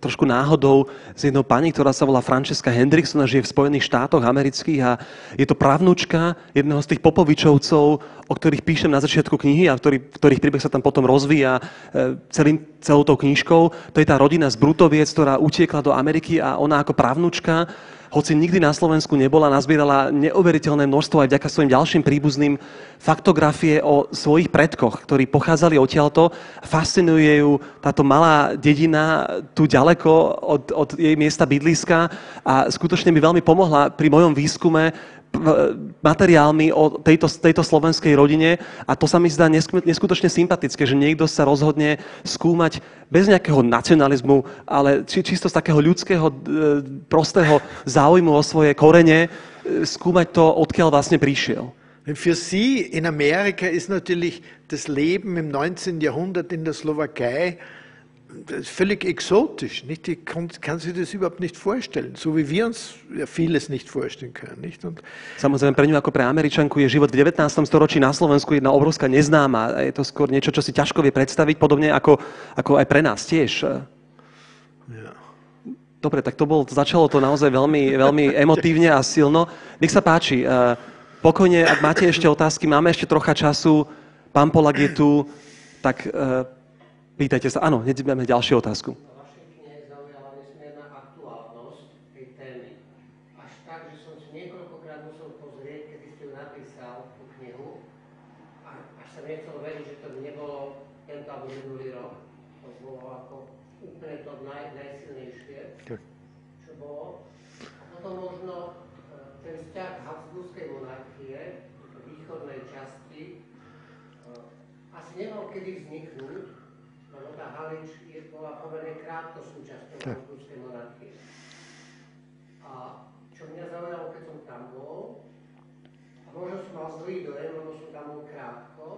trošku náhodou s jednou pani, ktorá sa volá Francesca Hendrickson a žije v Spojených štátoch amerických a je to pravnúčka jedného z tých Popovičovcov, o ktorých píšem na začiatku knihy a ktorých príbeh sa tam potom rozvíja celou tou knižkou. To je tá rodina z Brutoviec, ktorá utiekla do Ameriky a ona ako pravnúčka, hoci nikdy na Slovensku nebola, nazbierala neuveriteľné množstvo aj vďaka svojim ďalším príbuzným faktografie o svojich predkoch, ktorí pochádzali odtiaľto. Fascinuje ju táto malá dedina tu ďaleko od jej miesta bydliska a skutočne mi veľmi pomohla pri mojom výskume materiálmi o tejto slovenskej rodine a to sa mi zdá neskutočne sympatické, že niekto sa rozhodne skúmať bez nejakého nacionalizmu, ale čisto z takého ľudského, prostého záujmu o svoje korene, skúmať to, odkiaľ vlastne prišiel. Für Sie in Amerika ist natürlich das Leben im 19. Jahrhundert in der Slowakei völlig exotisch. Nicht? Die kann sich das überhaupt nicht vorstellen, so wie wir uns ja vieles nicht vorstellen können. Nicht? Und samozrejme, pre ňu ako pre Američanku je život v 19. storočí na Slovensku jedna obrovská neznáma. Je to skôr niečo, čo si ťažko vie predstaviť, podobne ako aj pre nás tiež. ja. Dobre, tak začalo to naozaj veľmi, veľmi emotívne a silno. Nech sa páči, pokojne, ak máte ešte otázky, máme ešte trocha času, pán Polak je tu, tak pýtajte sa. Áno, hneď máme ďalšiu otázku. Na vašej knihe zaujala nesmierna aktuálnosť tej témy. Až tak, že som si niekoľkokrát musel pozrieť, kedy ste ju napísal, tú knihu, a až sa nechcel veriť, že to nebolo tento alebo minulý rok. To bolo ako úplne to najsilnejšie, čo bolo. A potom možno ten vzťah Habsburskej monarchie, v východnej časti, asi nemal kedy vzniknúť, lebo tá Halič bola pomerne krátko súčasťou Habsburskej monarchie. A čo mňa zaujalo, keď som tam bol, a možno som mal zlý dojem, lebo som tam bol krátko,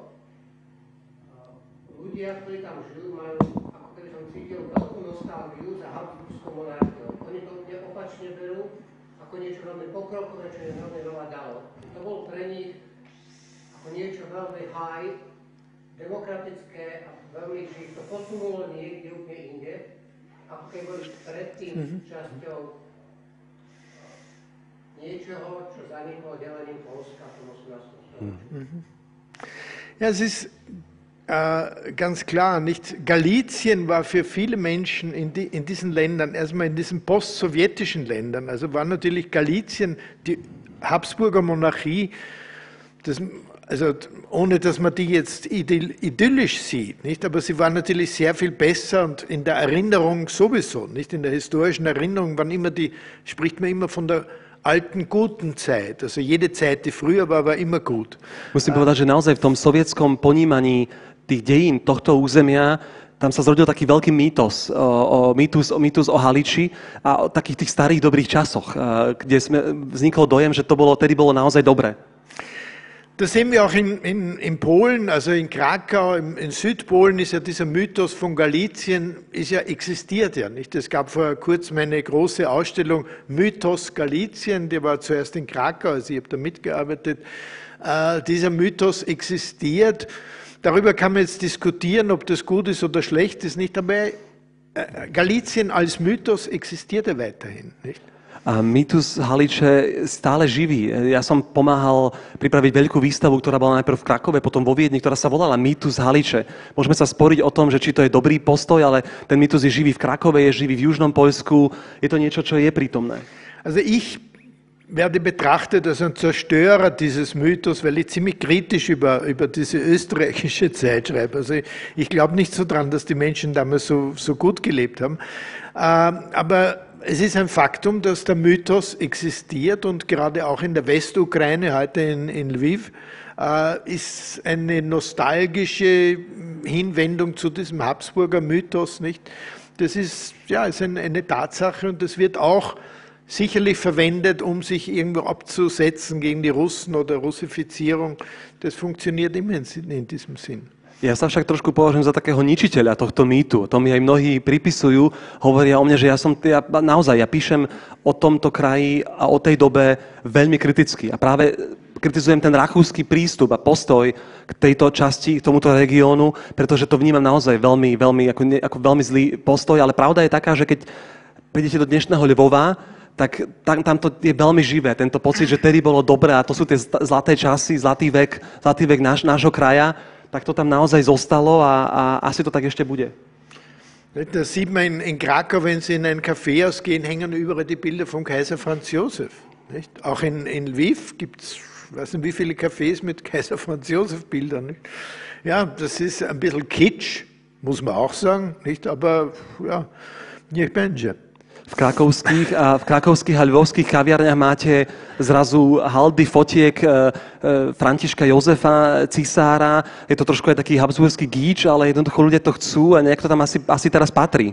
ľudia, ktorí tam žijú, majú, ako keby som cítil, veľkú nostalgiu za Habsburskou monarchiou. Oni to úplne opačne berú, ako niečo veľmi pokrokové, čo je veľmi veľa dalo. To bol pre nich ako niečo veľmi high, demokratické a veľmi, že ich to posunulo niekde úplne inde, ako keď boli predtým časťou niečoho, čo zaniklo delením Polska v tom 18. storočí. Ja, es ist ganz klar, nicht? Galizien war für viele Menschen in diesen Ländern, erstmal in diesen post-sowjetischen Ländern, also war natürlich Galizien, die Habsburger Monarchie, also ohne dass man die jetzt idyllisch sieht, nicht? Aber sie war natürlich sehr viel besser und in der Erinnerung sowieso, nicht? In der historischen Erinnerung spricht man immer von der alten, guten Zeit. Also jede Zeit, die früher war immer gut. Musím povedať, že naozaj v tom sovietskom ponímaní tých dejín tohto územia tam sa zrodil taký veľký mýtus o Haliči a o takých tých starých dobrých časoch, kde vznikol dojem, že tedy bolo naozaj dobré. Das sehen wir auch in Polen, also in Krakau, in Südpolen ist ja dieser Mythos von Galizien, existiert ja nicht. Es gab vor kurzem eine große Ausstellung Mythos Galizien, die war zuerst in Krakau, also ich habe da mitgearbeitet. Dieser Mythos existiert. Darüber kann man jetzt diskutieren, ob das gut ist oder schlecht ist, nicht, aber Galizien als Mythos existiert ja weiterhin, nicht? A mýtus Haliče stále živý. Ja som pomáhal pripraviť veľkú výstavu, ktorá bola najprv v Krakove, potom vo Viedni, ktorá sa volala Mýtus Haliče. Môžeme sa sporiť o tom, že či to je dobrý postoj, ale ten mýtus je živý v Krakove, je živý v Južnom Poľsku. Je to niečo, čo je prítomné. Also ich werde betrachtet als ein Zerstörer dieses Mythos, weil ich ziemlich kritisch über diese österreichische Zeit schreibe. Also ich glaube nicht so dran, dass die Menschen damals so gut gelebt haben. Aber es ist ein Faktum, dass der Mythos existiert und gerade auch in der Westukraine, heute in Lviv, ist eine nostalgische Hinwendung zu diesem Habsburger Mythos, nicht? Das ist eine Tatsache und das wird auch sicherlich verwendet, um sich irgendwo abzusetzen gegen die Russen oder Russifizierung. Das funktioniert immer in diesem Sinn. Ja sa však trošku považujem za takého ničiteľa tohto mýtu. To mi aj mnohí pripisujú, hovoria o mne, že ja píšem o tomto kraji a o tej dobe veľmi kriticky. A práve kritizujem ten rakúsky prístup a postoj k tejto časti, k tomuto regiónu, pretože to vnímam naozaj veľmi, veľmi, ako veľmi zlý postoj, ale pravda je taká, že keď prídete do dnešného Lvova, tak tam to je veľmi živé, tento pocit, že tedy bolo dobré a to sú tie zlaté časy, zlatý vek nášho kraja, tak to tam naozaj zostalo a asi to tak ešte bude. Da sieht man in Krakau, wenn Sie in ein Kaffeehaus gehen, hängen überall die Bilder von Kaiser Franz Josef. Nicht? Auch in Lviv gibt es, ich weiß nicht wie viele Cafés mit Kaiser Franz Josef Bildern. Nicht? Ja, das ist ein bisschen Kitsch, muss man auch sagen, nicht? Aber ja, niech będzie. V krakovských a lvovských kaviarniach máte zrazu haldy fotiek Františka Jozefa, cisára. Je to trošku aj taký habsburský gíč, ale jednoducho ľudia to chcú a nejak to tam asi teraz patrí.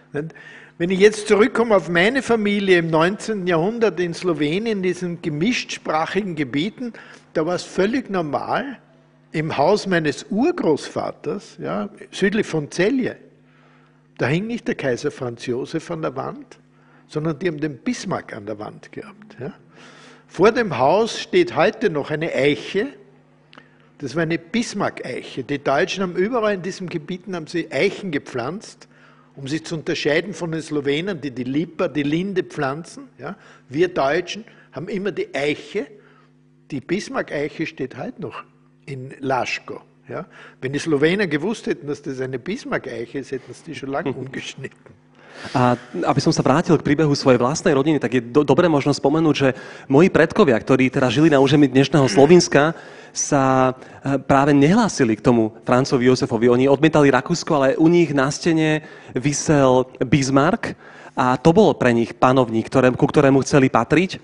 Wenn ich jetzt zurückkomme auf meine Familie im 19. Jahrhundert in Slowenien, in diesen gemischtsprachigen Gebieten, da war es völlig normal, im Haus meines Urgroßvaters, ja, südlich von Celje, da hing nicht der Kaiser Franz Josef an der Wand, sondern die haben den Bismarck an der Wand gehabt. Ja. Vor dem Haus steht heute noch eine Eiche, das war eine Bismarck-Eiche. Die Deutschen haben überall in diesen Gebieten haben sie Eichen gepflanzt, um sich zu unterscheiden von den Slowenen, die Lipa, die Linde pflanzen. Ja. Wir Deutschen haben immer die Eiche, die Bismarck-Eiche steht heute noch in Laško. Ja? Wenn die Slowenen gewusst hätten, dass das eine Bismarck-Eiche ist, hätten sie die schon lange umgeschnitten. A aby som sa vrátil k príbehu svojej vlastnej rodiny, tak je dobre možno spomenúť, že moji predkovia, ktorí teda žili na území dnešného Slovinska, sa práve nehlásili k tomu Francovi Jozefovi. Oni odmietali Rakúsko, ale u nich na stene visel Bismarck a to bol pre nich panovník, ku ktorému chceli patriť.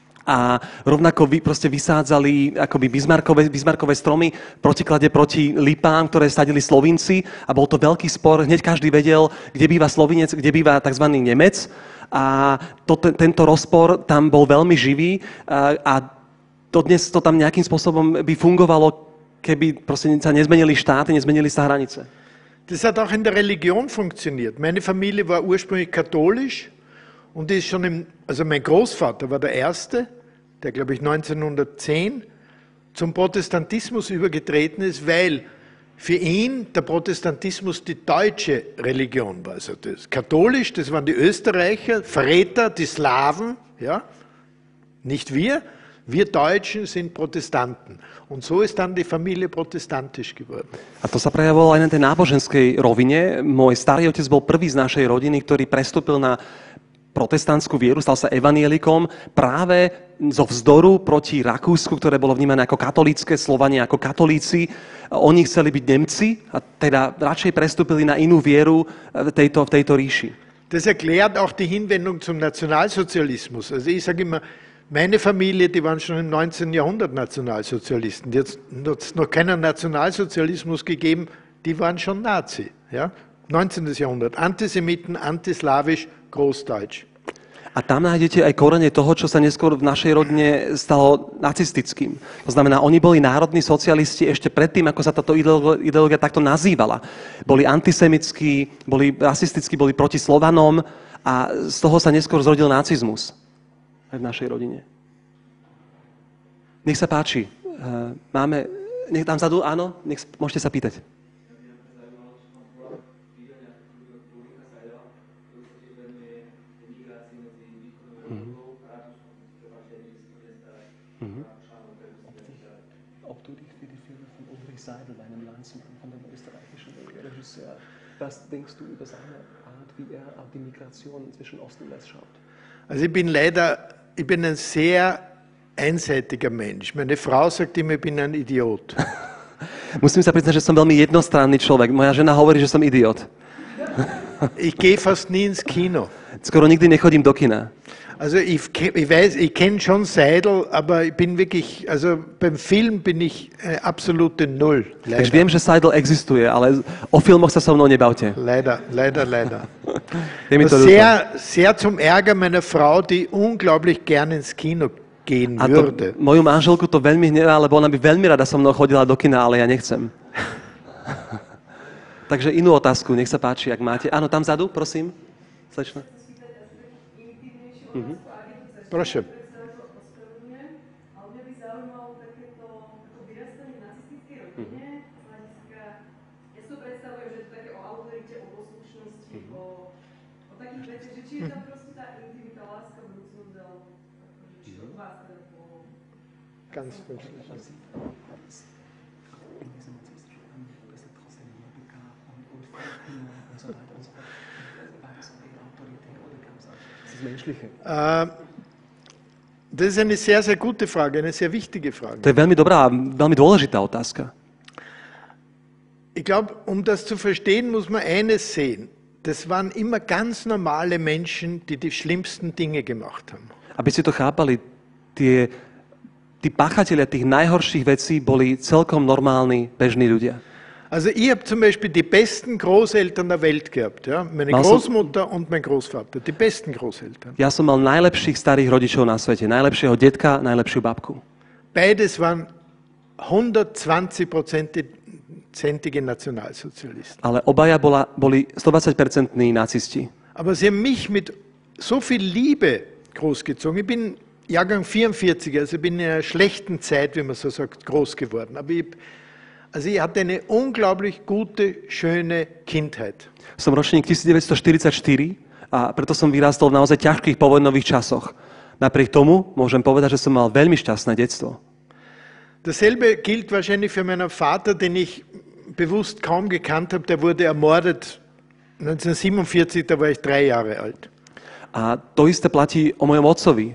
A rovnako proste vysádzali akoby Bismarckové stromy v protiklade proti lipám, ktoré sadili Slovinci a bol to veľký spor. Hneď každý vedel, kde býva Slovinec, kde býva tzv. Nemec a tento rozpor tam bol veľmi živý a dnes to tam nejakým spôsobom by fungovalo, keby proste sa nezmenili štáty, nezmenili sa hranice. Das hat auch in der Religion funktioniert. Meine Familie war ursprünglich katholisch. Und ist schon also mein Großvater war der Erste, der, glaube ich, 1910 zum Protestantismus übergetreten ist, weil für ihn der Protestantismus die deutsche Religion war. Also das katholisch, das waren die Österreicher, Verräter, die Slawen, ja, nicht wir. Wir Deutschen sind Protestanten. Und so ist dann die Familie protestantisch geworden. A to sa prejavovalo aj na tej náboženskej rovine. Môj starý otec bol prvý z našej rodiny, ktorý prestúpil na protestantskú vieru, stal sa evanielikom práve zo vzdoru proti Rakúsku, ktoré bolo vnímané ako katolícke, Slovania ako katolíci. Oni chceli byť Nemci a teda radšej prestúpili na inú vieru v tejto ríši. Das erklärt auch die Hinwendung zum Nationalsozialismus. Also ich sage immer, meine Familie, die waren schon im 19. Jahrhundert Nationalsozialisten. Jetzt hat es noch keinen Nationalsozialismus gegeben, die waren schon Nazi. Ja? 19. Jahrhundert. Antisemiten, antislawisch, großdeutsch. A tam nájdete aj korene toho, čo sa neskôr v našej rodine stalo nacistickým. To znamená, oni boli národní socialisti ešte predtým, ako sa táto ideológia takto nazývala. Boli antisemickí, boli rasistickí, boli proti Slovanom a z toho sa neskôr zrodil nacizmus aj v našej rodine. Nech sa páči. Nech tam vzadu, áno, môžete sa pýtať. Was denkst du über seine Art, wie auf die Migration zwischen Ost und West schaut? Also ich bin ein sehr einseitiger Mensch. Meine Frau sagt immer, ich bin ein Idiot. Musím sa priznať, že som veľmi jednostranný človek. Moja žena hovorí, že som idiot. Ich gehe fast nie ins Kino. Skoro nikdy nechodím do kina. Also ich weiß, ich kenne schon Seidel, aber ich bin wirklich, also beim Film bin ich absolute Null. Takže viem, že Seidel existuje, ale o filmoch sa so mnou nebavte. Leider. Sehr, sehr zum Ärger meiner Frau, die unglaublich gern ins Kino gehen würde. Moju manželku to veľmi hnevá, lebo ona by veľmi rada so mnou chodila do kina, ale ja nechcem. Takže inú otázku, nech sa páči, ak máte. Áno, tam vzadu, prosím. Slečna. Proszę. takých vecí, že či je tam proste tá intimita, láska vrúcnúca, láska po... Ganz menschlich. Das ist eine sehr, sehr gute Frage, eine sehr wichtige Frage. To je veľmi dobrá a veľmi dôležitá otázka. Ich glaube, um das zu verstehen, muss man eines sehen. Das waren immer ganz normale Menschen, die die schlimmsten Dinge gemacht haben. Aby ste to chápali, tí páchatelia tých najhorších vecí boli celkom normálni, bežní ľudia. Also ich habe zum Beispiel die besten Großeltern der Welt gehabt. Ja? Meine Großmutter und mein Großvater, die besten Großeltern. Ja som mal najlepších starých rodičov na svete. Najlepšieho detka, najlepšiu babku. Beides waren 120%ige Nationalsozialisten. Ale obaja boli 120% nacisti. Aber sie haben mich mit so viel Liebe großgezogen. Ich bin Jahrgang 44, also ich bin in einer schlechten Zeit, wie man so sagt, groß geworden. Aber ich hatte eine unglaublich gute, schöne Kindheit. Som ročník 1944 a preto som vyrástol v naozaj ťažkých povojnových časoch. Napriek tomu môžem povedať, že som mal veľmi šťastné detstvo. Dasselbe gilt wahrscheinlich für meinen Vater, den ich bewusst kaum gekannt habe. Der wurde ermordet 1947, da war ich 3 Jahre alt. A to isté platí o mojom otcovi.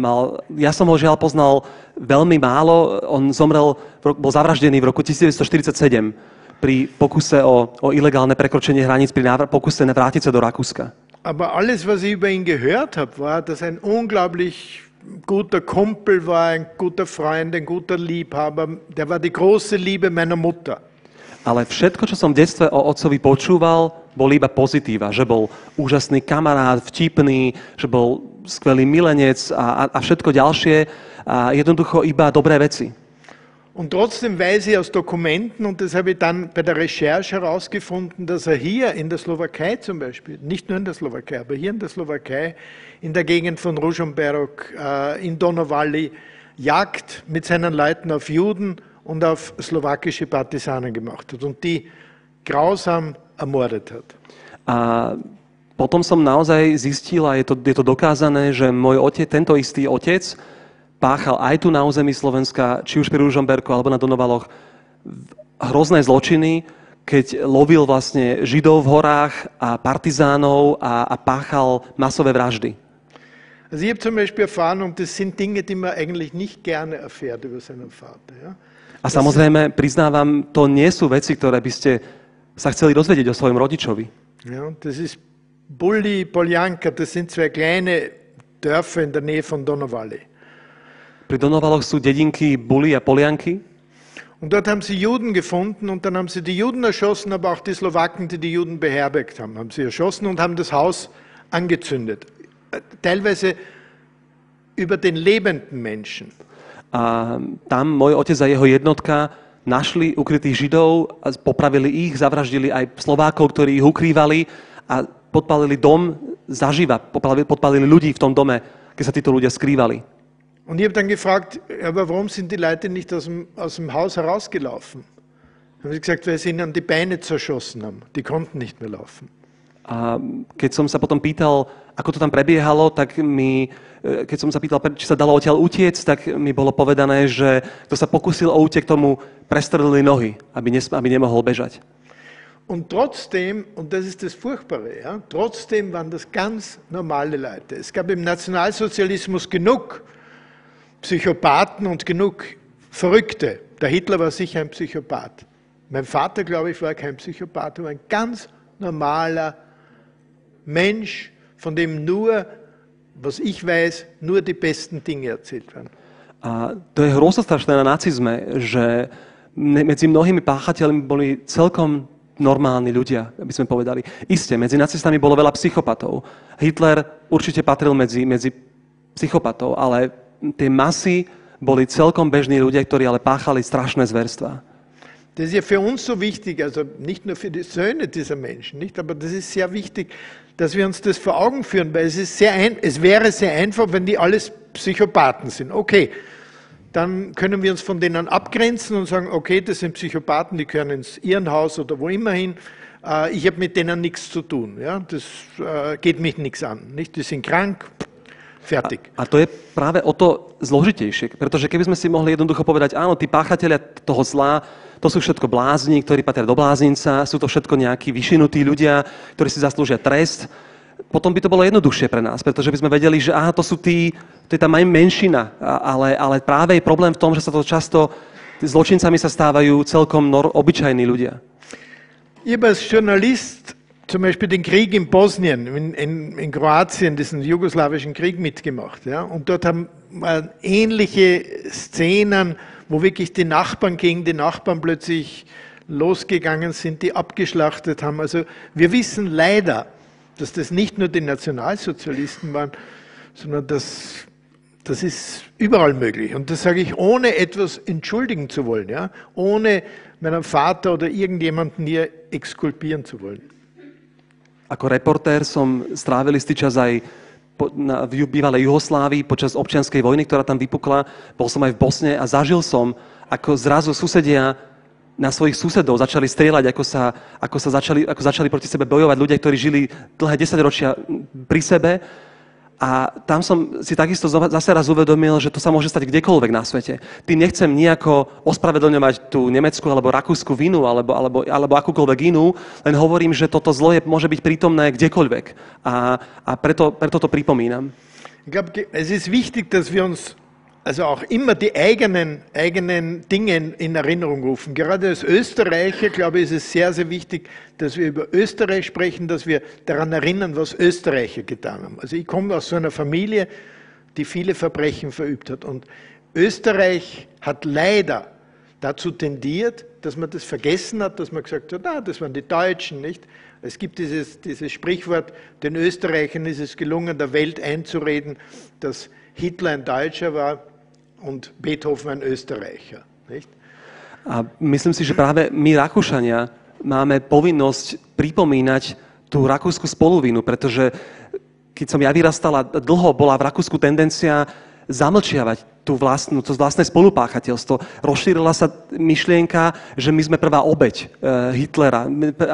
Ja som ho žiaľ poznal veľmi málo. On zomrel, bol zavraždený v roku 1947 pri pokuse o ilegálne prekročenie hraníc, pri pokuse vrátiť sa do Rakúska. Aber alles, was ich über ihn gehört habe, war, dass er ein unglaublich guter Kumpel war, ein guter Freund, ein guter Liebhaber. Der war die große Liebe meiner Mutter. Ale všetko, čo som v detstve o otcovi počúval, bol iba pozitíva. Že bol úžasný kamarát, vtipný, že bol skvelý milenec a všetko ďalšie. A jednoducho iba dobré veci. Und trotzdem weiß ich aus Dokumenten, und das habe ich dann bei der Recherche herausgefunden, dass er hier in der Slowakei zum Beispiel, nicht nur in der Slowakei, aber hier in der Slowakei, in der Gegend von Ružomberok, in Donauwalli, Jagd mit seinen Leuten auf Juden und auf slowakische Partisanen gemacht hat und die grausam ermordet hat. A potom som naozaj zistil, a je to dokázané, že môj otec, tento istý otec, páchal aj tu na území Slovenska, či už pri Ružomberku alebo na Donovaloch, hrozné zločiny, keď lovil vlastne Židov v horách a partizánov a páchal masové vraždy. Also ich habe zum Beispiel erfahren, und das sind Dinge, die man eigentlich nicht gerne erfährt über seinen Vater. Ja? A samozrejme, priznávam, to nie sú veci, ktoré by ste sa chceli dozvedieť o svojom rodičovi. Ja, das ist Bulli, Poljanka, das sind zwei kleine Dörfer in der Nähe von Donauwalli. Pri Donovaloch sú dedinky Bulli a Polianky. Und dort haben sie Juden gefunden und dann haben sie die Juden erschossen, aber auch die Slowaken, die die Juden beherbergt haben, haben sie erschossen und haben das Haus angezündet. Teilweise über den lebenden Menschen. A tam môj otec a jeho jednotka našli ukrytých Židov, popravili ich, zavraždili aj Slovákov, ktorí ich ukrývali a podpálili dom zaživa, podpálili ľudí v tom dome, keď sa títo ľudia skrývali. Und ich habe dann gefragt, aber warum sind die Leute nicht aus dem Haus herausgelaufen? Haben sie gesagt, weil sie ihnen die Beine zerschossen haben. Die konnten nicht mehr laufen. A keď som sa potom pýtal, ako to tam prebiehalo, tak keď som sa pýtal, či sa dalo odtiaľ utiec, tak mi bolo povedané, že kto sa pokusil o útek, tomu prestrelili nohy, aby nemohol bežať. Und trotzdem, und das ist das Furchtbare, ja, trotzdem waren das ganz normale Leute. Es gab im Nationalsozialismus genug Psychopathen und genug Verrückte. Der Hitler war sicher ein Psychopath. Mein Vater, glaube ich, war kein Psychopath, er war ein ganz normaler Mensch, von dem nur, was ich weiß, nur die besten Dinge erzählt werden. A to je hrozostrašné na nacizme, že medzi mnohými páchateľmi boli celkom normálni ľudia, aby sme povedali. Isté, medzi nacistami bolo veľa psychopatov. Hitler určite patril medzi psychopatov, ale tie masy boli celkom bežní ľudia, ktorí ale páchali strašné zverstvá. Das ist ja für uns so wichtig, also nicht nur für die Söhne dieser Menschen, nicht, aber das ist sehr wichtig, dass wir uns das vor Augen führen, weil es wäre sehr einfach, wenn die alles Psychopathen sind. Okay, dann können wir uns von denen abgrenzen und sagen, okay, das sind Psychopathen, die gehören ins Irrenhaus oder wo immer hin. ich habe mit denen nichts zu tun. Ja? Das geht mich nichts an. Nicht? Die sind krank, fertig. A to je práve o to zložitejšie, pretože keby sme si mohli jednoducho povedať, áno, tí páchatelia toho zla, to sú všetko blázni, ktorí patria do bláznica, sú to všetko nejakí vyšinutí ľudia, ktorí si zaslúžia trest, potom by to bolo jednoduchšie pre nás, pretože by sme vedeli, že aha, to je tá menšina, ale práve je problém v tom, že sa to často, zločincami sa stávajú celkom obyčajní ľudia. Ich habe als Journalist zum Beispiel den Krieg in Bosnien, in Kroatien, diesen jugoslawischen Krieg mitgemacht. Ja? Und dort haben wir ähnliche Szenen, wo wirklich die Nachbarn gegen die Nachbarn plötzlich losgegangen sind, die abgeschlachtet haben. Also wir wissen leider, dass das nicht nur die Nationalsozialisten waren, sondern das ist überall möglich. Und das sage ich, ohne etwas entschuldigen zu wollen, ja? Ohne meinen Vater oder irgendjemanden hier exkulpieren zu wollen. Ako reportér som strávil istý čas aj v bývalej Juhoslávii počas občianskej vojny, ktorá tam vypukla. Bol som aj v Bosne a zažil som, ako zrazu susedia na svojich susedov začali strieľať, ako začali proti sebe bojovať ľudia, ktorí žili dlhé 10 ročia pri sebe. A tam som si takisto zase raz uvedomil, že to sa môže stať kdekoľvek na svete. Tým nechcem nejako ospravedlňovať tú nemeckú alebo rakúsku vinu alebo akúkoľvek inú, len hovorím, že toto zlo môže byť prítomné kdekoľvek. A preto to pripomínam. Ich glaube, es ist wichtig, dass wir uns also auch immer die eigenen Dinge in Erinnerung rufen. Gerade als Österreicher, glaube ich, ist es sehr, sehr wichtig, dass wir über Österreich sprechen, dass wir daran erinnern, was Österreicher getan haben. Also ich komme aus so einer Familie, die viele Verbrechen verübt hat. Und Österreich hat leider dazu tendiert, dass man das vergessen hat, dass man gesagt hat, das waren die Deutschen, nicht? Es gibt dieses Sprichwort, den Österreichern ist es gelungen, der Welt einzureden, dass Hitler ein Deutscher war und Beethoven ein Österreicher. Nicht? A myslím si, že práve my, Rakúšania, máme povinnosť pripomínať tú rakúsku spoluvinu, pretože keď som ja vyrastal, dlho bola v Rakúsku tendencia zamlčiavať to vlastné spolupáchateľstvo. Rozšírila sa myšlienka, že my sme prvá obeť Hitlera.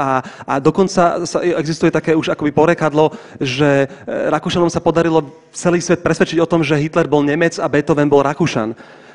A dokonca existuje také už akoby porekadlo, že Rakúšanom sa podarilo celý svet presvedčiť o tom, že Hitler bol Nemec a Beethoven bol Rakúšan.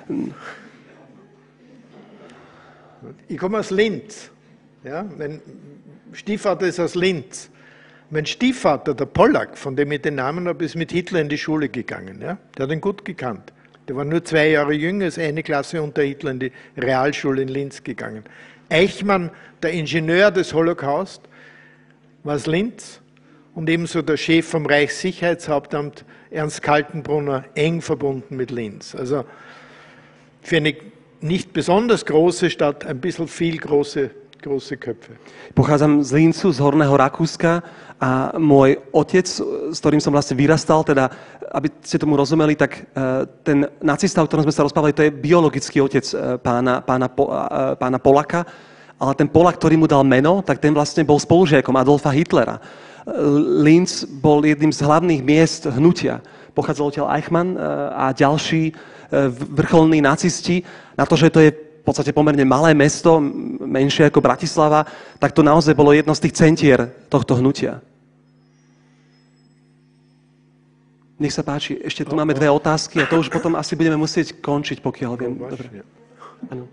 Ich komme aus Linz. Ja? Mein Stiefvater ist aus Linz. Mein Stiefvater, der Pollack, von dem ich den Namen habe, ist mit Hitler in die Schule gegangen. Ja? Der hat ihn gut gekannt. Der war nur 2 Jahre jünger, ist eine Klasse unter Hitler in die Realschule in Linz gegangen. Eichmann, der Ingenieur des Holocaust, war aus Linz und ebenso der Chef vom Reichssicherheitshauptamt, Ernst Kaltenbrunner, eng verbunden mit Linz. Also für eine nicht besonders große Stadt ein bisschen viel große Köpfe. Pochádzam z Lincu, z Horného Rakúska a môj otec, s ktorým som vlastne vyrastal, teda, aby ste tomu rozumeli, tak ten nacista, o ktorom sme sa rozprávali, to je biologický otec pána Polaka, ale ten Polak, ktorý mu dal meno, tak ten vlastne bol spolužiakom Adolfa Hitlera. Linz bol jedným z hlavných miest hnutia. Pochádzal odtiaľ Eichmann a ďalší vrcholní nacisti. Na to, že to je v podstate pomerne malé mesto, menšie ako Bratislava, tak to naozaj bolo jedno z tých centier tohto hnutia. Nech sa páči, ešte tu máme 2 otázky a to už potom asi budeme musieť končiť, pokiaľ viem. Dobre. Áno.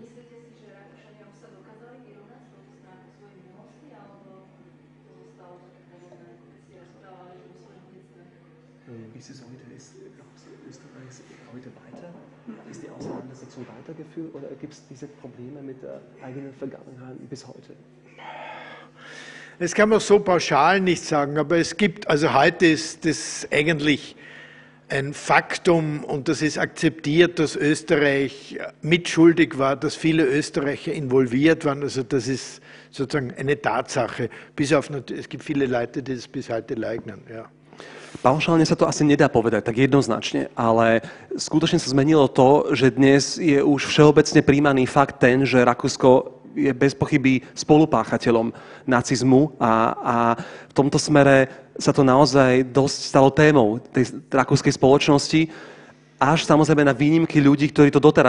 Weitergeführt oder gibt es diese Probleme mit der eigenen Vergangenheit bis heute? Das kann man so pauschal nicht sagen, aber es gibt, also heute ist das eigentlich ein Faktum und das ist akzeptiert, dass Österreich mitschuldig war, dass viele Österreicher involviert waren. Also das ist sozusagen eine Tatsache. Bis auf, es gibt viele Leute, die das bis heute leugnen. Ja. Paušálne sa to asi nedá povedať tak jednoznačne, ale skutočne sa zmenilo to, že dnes je už všeobecne príjmaný fakt ten, že Rakúsko je bez pochyby spolupáchateľom nacizmu a v tomto smere sa to naozaj dosť stalo témou tej rakúskej spoločnosti, až samozrejme na výnimky ľudí, ktorí to doteraz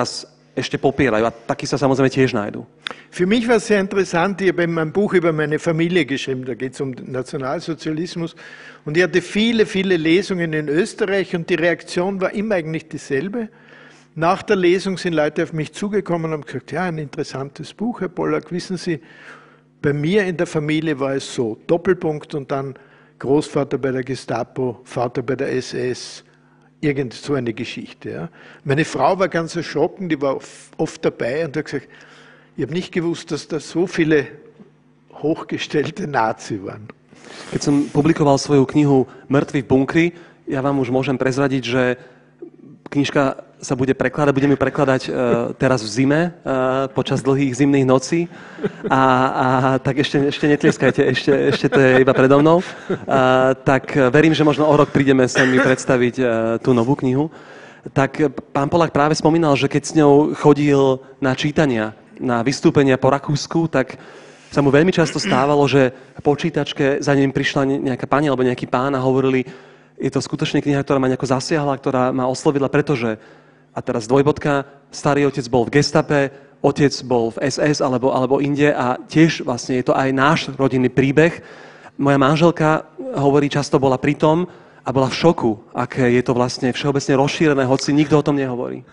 ešte popierajú. A takí sa samozrejme tiež nájdú. Für mich war es sehr interessant, ich habe ein Buch über meine Familie geschrieben, da geht es um den Nationalsozialismus und ich hatte viele, viele Lesungen in Österreich und die Reaktion war immer eigentlich dieselbe. Nach der Lesung sind Leute auf mich zugekommen und haben gesagt, ja, ein interessantes Buch, Herr Pollack, wissen Sie, bei mir in der Familie war es so, Doppelpunkt und dann Großvater bei der Gestapo, Vater bei der SS, irgend so eine Geschichte. Ja. Meine Frau war ganz erschrocken, die war oft dabei und hat gesagt, ich habe nicht gewusst, dass da so viele hochgestellte Nazi waren. Keď som publikoval svoju knihu Mŕtvi v bunkri, ja vám už môžem prezradiť, že knižka sa bude prekladať, budeme ju prekladať teraz v zime, počas dlhých zimných nocí. A tak ešte netlieskajte, ešte to je iba predo mnou. Tak verím, že možno o rok prídeme sem mi predstaviť tú novú knihu. Tak pán Pollack práve spomínal, že keď s ňou chodil na čítania, na vystúpenia po Rakúsku, tak sa mu veľmi často stávalo, že v počítačke za ním prišla nejaká pani alebo nejaký pán a hovorili, je to skutočne kniha, ktorá ma nejako zasiahla, ktorá ma oslovila, pretože, a teraz dvojbodka, starý otec bol v gestape, otec bol v SS alebo inde a tiež vlastne je to aj náš rodinný príbeh. Moja manželka, hovorí, často bola pri tom a bola v šoku, aké je to vlastne všeobecne rozšírené, hoci nikto o tom nehovorí.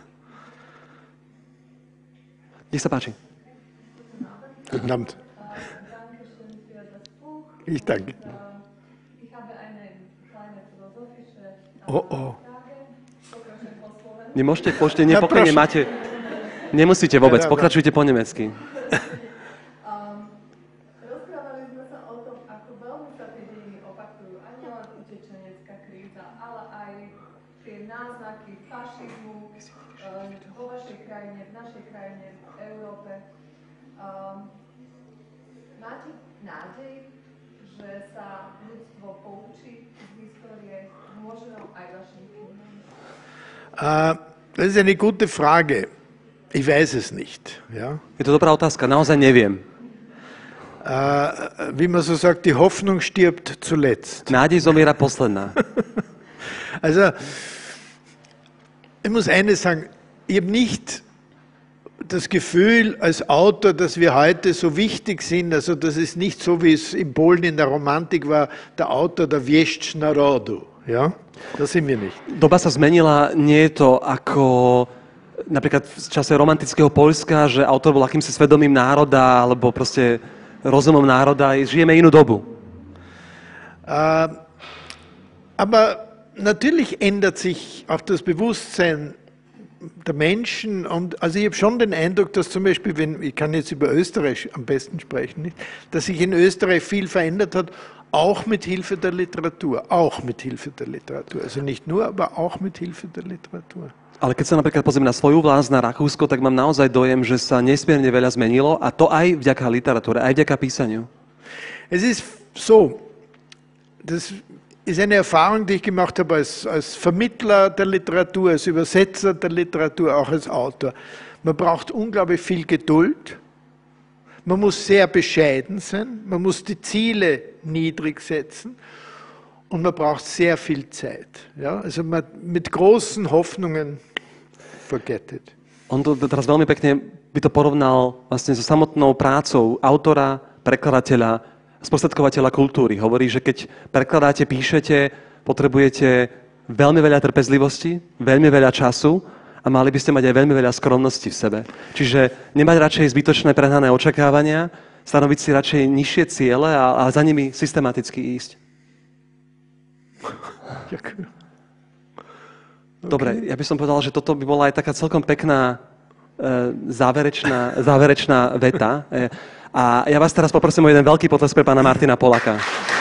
Nech sa páči. Guten Abend. Dankeschön für das Buch. Ich danke. Ich habe eine kleine philosophische Oh. Frage. Pokračujem po slovensku. Nemôžete, poďte, nepokojne máte. Nemusíte vôbec, pokračujte po nemecky. Rozprávali sme sa o tom, ako veľmi sa tie dejiny opakujú. A nielen utečenecká kríza, ale aj tie náznaky fašizmu vo vašej krajine, v našej krajine, v Európe. Máte nádej, že sa ľudstvo poučí z histórie, možno aj vašim knihám? Das ist eine gute Frage. Ich weiß es nicht. Ja? Je to dobrá otázka, naozaj neviem. Wie man so sagt, die Hoffnung stirbt zuletzt. Nádej zomiera posledná. Also, ich muss eines sagen, ich habe nicht das Gefühl als Autor, dass wir heute so wichtig sind, also das ist nicht so, wie es in Polen in der Romantik war, der Autor der Wieszcz narodu. Ja? Das sind wir nicht. Doba sa zmenila, nie je to ako napríklad v čase romantického Poľska, že autor bol akýmsi svedomím národa, alebo proste rozumom národa. Žijeme inú dobu. Aber natürlich ändert sich auch das Bewusstsein der Menschen. Und also ich habe schon den Eindruck, dass zum Beispiel, ich kann jetzt über Österreich am besten sprechen, nicht, dass sich in Österreich viel verändert hat, auch mit Hilfe der Literatur. Auch mit Hilfe der Literatur. Also nicht nur, aber auch mit Hilfe der Literatur. Ale keď sa napríklad pozriem na svoju vlast, na Rakúsko, tak mám naozaj dojem, že sa nesmierne veľa zmenilo a to aj vďaka literatúre, aj vďaka písaniu. Es ist so, das ist eine Erfahrung, die ich gemacht habe als Vermittler der Literatur, als Übersetzer der Literatur, auch als Autor. Man braucht unglaublich viel Geduld, man muss sehr bescheiden sein, man muss die Ziele niedrig setzen und man braucht sehr viel Zeit. Ja? Also mit großen Hoffnungen forget it. On to teraz veľmi pekne by to porovnal vlastne so samotnou prácou autora, prekladateľa, sprostredkovateľa kultúry. Hovorí, že keď prekladáte, píšete, potrebujete veľmi veľa trpezlivosti, veľmi veľa času a mali by ste mať aj veľmi veľa skromnosti v sebe. Čiže nemať radšej zbytočné prehnané očakávania, stanoviť si radšej nižšie ciele a za nimi systematicky ísť. Ďakujem. Dobre, ja by som povedal, že toto by bola aj taká celkom pekná záverečná veta. A ja vás teraz poprosím o jeden veľký potlesk pre pána Martina Pollacka.